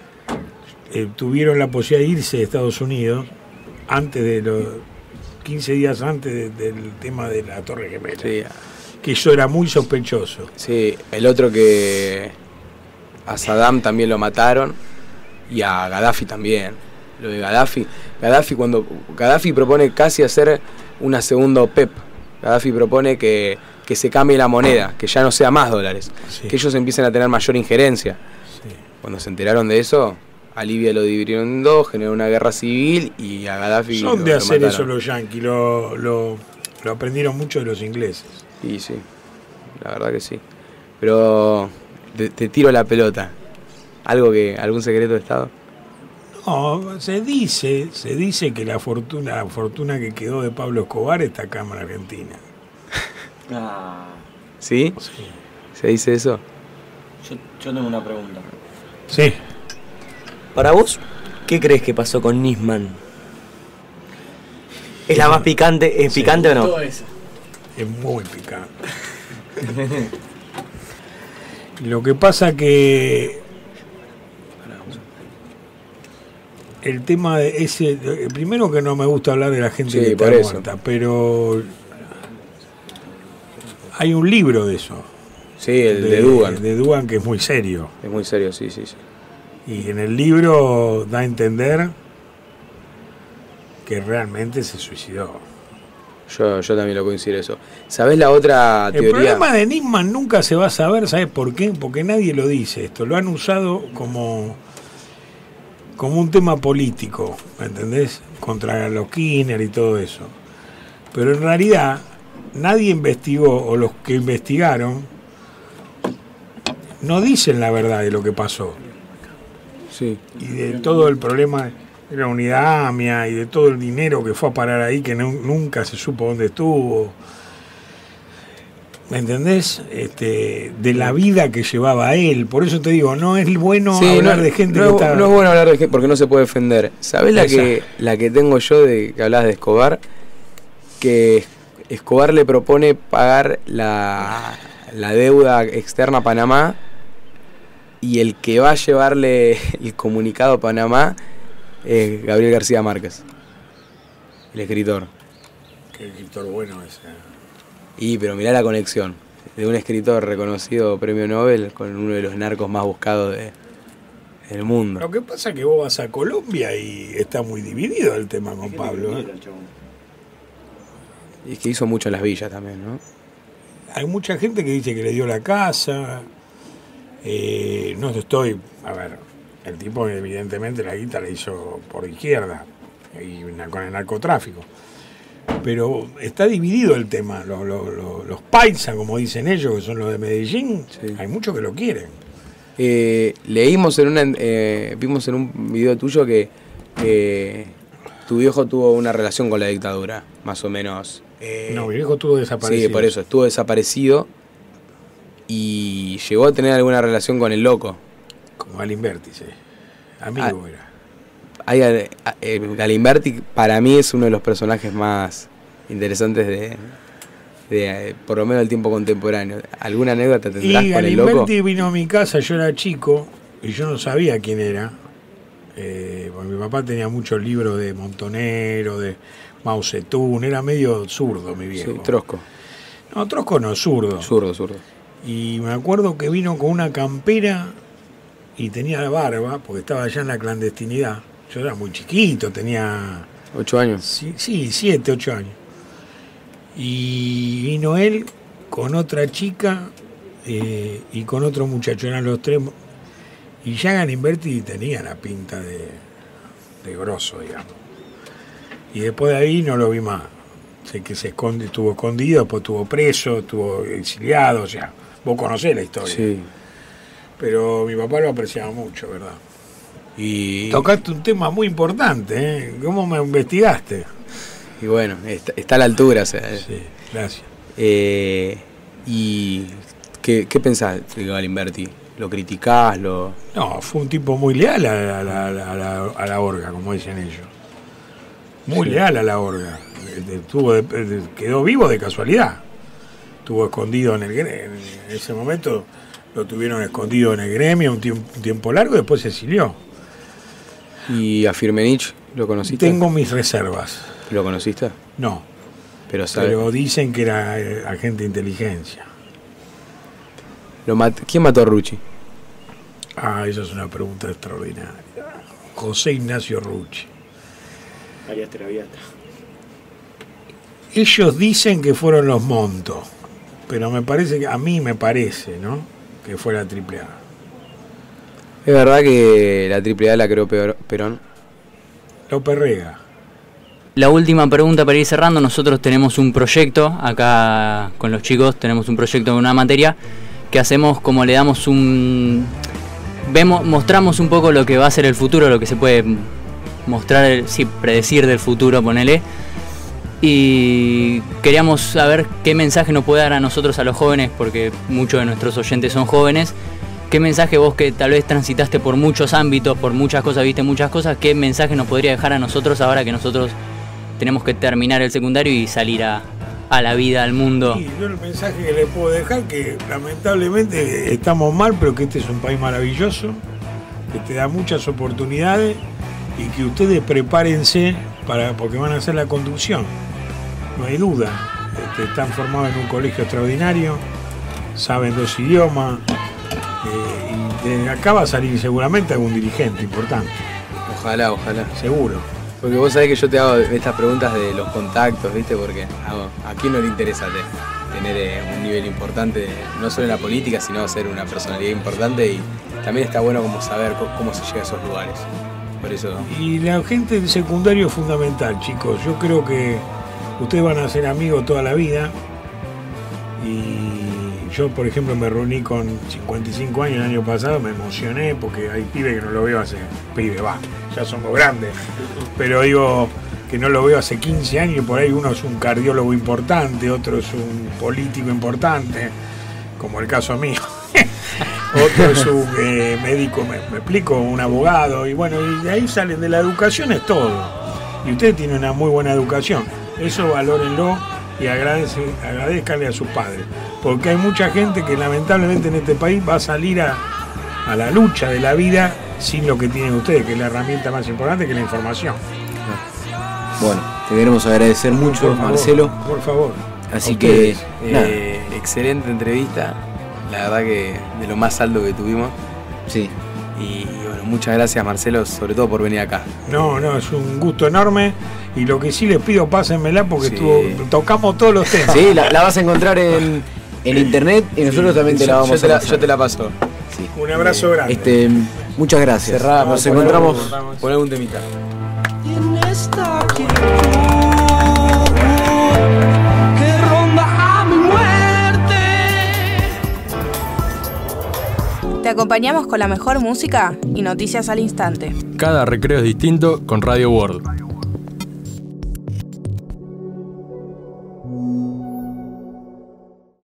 eh, tuvieron la posibilidad de irse de Estados Unidos antes de los quince días antes de- del tema de la Torre Gemela, Sí, que eso era muy sospechoso. sí, el otro que a Saddam también lo mataron y a Gaddafi también. Lo de Gaddafi, Gaddafi cuando Gaddafi propone casi hacer una segunda OPEP. Gaddafi propone que, que se cambie la moneda, que ya no sea más dólares, Sí. que ellos empiecen a tener mayor injerencia. Sí. Cuando se enteraron de eso, a Libia lo dividieron en dos, generó una guerra civil y a Gaddafi Son lo- de lo hacer eso mataron. los yanquis, lo, lo, lo aprendieron mucho de los ingleses. Y sí, la verdad que sí. Pero te, te tiro la pelota. ¿Algo que, algún secreto de Estado? No, se dice, se dice que la fortuna, la fortuna que quedó de Pablo Escobar está acá en Argentina. Ah, ¿Sí? Sí. ¿Se dice eso? yo, yo tengo una pregunta. Sí. Para vos, ¿qué crees que pasó con Nisman? ¿Es la más picante? ¿Es Sí. picante o no? Es muy picante. Lo que pasa que el tema de ese, primero que no me gusta hablar de la gente Sí, que está por eso. muerta, pero hay un libro de eso. Sí, el de, Dugan. De Dugan, que es muy serio. Es muy serio, sí, sí, sí. Y en el libro da a entender que realmente se suicidó. Yo, yo también lo coincido eso. ¿Sabés la otra El teoría? problema de Nisman nunca se va a saber, ¿sabes por qué? Porque nadie lo dice esto. Lo han usado como, como un tema político, ¿me entendés? Contra los Kirchner y todo eso. Pero en realidad nadie investigó, o los que investigaron no dicen la verdad de lo que pasó. Sí. Y de todo el problema de la unidad AMIA y de todo el dinero que fue a parar ahí que no- nunca se supo dónde estuvo. ¿Me entendés? Este, de la vida que llevaba él. Por eso te digo, no es bueno Sí, hablar no, de gente no, que está... no es bueno hablar de gente porque no se puede defender. ¿Sabés la que, Exacto. la que tengo yo de que hablas de Escobar? Que Escobar le propone pagar la, la deuda externa a Panamá y el que va a llevarle el comunicado a Panamá es Gabriel García Márquez, el escritor. Qué escritor bueno ese. Y pero mirá la conexión de un escritor reconocido premio Nobel con uno de los narcos más buscados de, del mundo. Lo que pasa es que vos vas a Colombia y está muy dividido el tema con Pablo. ¿eh? Y es que hizo mucho en las villas también, ¿no? Hay mucha gente que dice que le dio la casa. Eh, no estoy... A ver, el tipo evidentemente la guita la hizo por izquierda y na- con el narcotráfico. pero está dividido el tema. Los, los, los, los paisas, como dicen ellos, que son los de Medellín, sí. Hay muchos que lo quieren. Eh, leímos en una, eh, vimos en un video tuyo que eh, tu viejo tuvo una relación con la dictadura, más o menos. Eh, no, mi viejo estuvo desaparecido. Sí, por eso, estuvo desaparecido y llegó a tener alguna relación con el loco. Como Galimberti, sí. Amigo ah, era. Hay, eh, Galimberti para mí es uno de los personajes más interesantes de, de, por lo menos del tiempo contemporáneo. ¿Alguna anécdota tendrás y con el loco? Galimberti vino a mi casa, yo era chico y yo no sabía quién era. Eh, porque mi papá tenía muchos libros de Montonero, de Mao Zedong, era medio zurdo mi viejo. Sí, Trosco. No, Trosco no, zurdo. Zurdo, zurdo. Y me acuerdo que vino con una campera y tenía la barba, porque estaba allá en la clandestinidad. Yo era muy chiquito, tenía... ¿Ocho años? Sí, sí, siete, ocho años. Y vino él con otra chica eh, y con otro muchacho, eran los tres. Y ya Galimberti tenía la pinta de, de grosso, digamos. Y después de ahí no lo vi más. Sé que se esconde, estuvo escondido, después estuvo preso, estuvo exiliado, o sea, vos conocés la historia. Sí. Pero mi papá lo apreciaba mucho, ¿verdad? Y tocaste un tema muy importante, ¿eh? ¿Cómo me investigaste? Y bueno, está, está a la altura, o sea. Sí, gracias. Eh, ¿Y qué, qué pensás de Galimberti? ¿Lo criticás? Lo... No, fue un tipo muy leal a la, a la, a la, a la orga, como dicen ellos. Muy sí. leal a la orga. Estuvo de, quedó vivo de casualidad. Estuvo escondido en el en ese momento, lo tuvieron escondido en el gremio un tiempo, un tiempo largo y después se exilió. ¿Y a Firmenich lo conociste? Tengo mis reservas. ¿Lo conociste? No. Pero, sabe... Pero dicen que era eh, agente de inteligencia. Lo mat... ¿Quién mató a Rucci? Ah, esa es una pregunta extraordinaria. José Ignacio Rucci. Arias Traviata. Ellos dicen que fueron los Montos, pero me parece que a mí me parece, ¿no? Que fue la triple A. ¿Es verdad que la triple A la creó Perón? López Rega. La última pregunta para ir cerrando. Nosotros tenemos un proyecto acá con los chicos, tenemos un proyecto de una materia que hacemos como le damos un... Vemos, mostramos un poco lo que va a ser el futuro, lo que se puede mostrar, sí, predecir del futuro, ponele. Y queríamos saber qué mensaje nos puede dar a nosotros, a los jóvenes, porque muchos de nuestros oyentes son jóvenes. ¿Qué mensaje vos, que tal vez transitaste por muchos ámbitos, por muchas cosas, viste muchas cosas, qué mensaje nos podría dejar a nosotros ahora que nosotros tenemos que terminar el secundario y salir a, a la vida, al mundo? Sí, yo el mensaje que le puedo dejar que lamentablemente estamos mal, pero que este es un país maravilloso, que te da muchas oportunidades y que ustedes prepárense para, porque van a hacer la conducción, no hay duda. Este, están formados en un colegio extraordinario, saben dos idiomas. Eh, y de acá va a salir seguramente algún dirigente importante. Ojalá, ojalá. Seguro. Porque vos sabés que yo te hago estas preguntas de los contactos, ¿viste? Porque hago, a quién no le interesa te, tener eh, un nivel importante, no solo en la política, sino ser una personalidad importante, y también está bueno como saber cómo, cómo se llega a esos lugares. Por eso. Y la gente del secundario es fundamental, chicos. Yo creo que ustedes van a ser amigos toda la vida. Y yo, por ejemplo, me reuní con cincuenta y cinco años el año pasado, me emocioné porque hay pibes que no lo veo hace... Pibe, va, ya somos grandes. Pero digo que no lo veo hace quince años y por ahí uno es un cardiólogo importante, otro es un político importante, como el caso mío. Otro es un eh, médico, me, me explico, un abogado. Y bueno, y de ahí salen de la educación, es todo. Y ustedes tienen una muy buena educación. Eso valórenlo y agradece, agradezcanle a sus padres. Porque hay mucha gente que lamentablemente en este país va a salir a, a la lucha de la vida sin lo que tienen ustedes, que es la herramienta más importante, que es la información. Bueno, te queremos agradecer mucho, por favor, Marcelo. Por favor. Así que, eh, excelente entrevista. La verdad que de lo más alto que tuvimos. Sí. Y, y bueno, muchas gracias, Marcelo, sobre todo por venir acá. No, no, es un gusto enorme. Y lo que sí les pido, pásenmela porque Sí. estuvo, tocamos todos los temas. Sí, la, la vas a encontrar en, en internet y nosotros Sí, también te Yo- la vamos yo, te a la, pasar. yo te la paso. Sí. Un abrazo grande. Este, muchas gracias. Cerrá, Nos pon encontramos. algún- Pon algún temita. Y en esta quiero Te acompañamos con la mejor música y noticias al instante. Cada recreo es distinto con Radio World.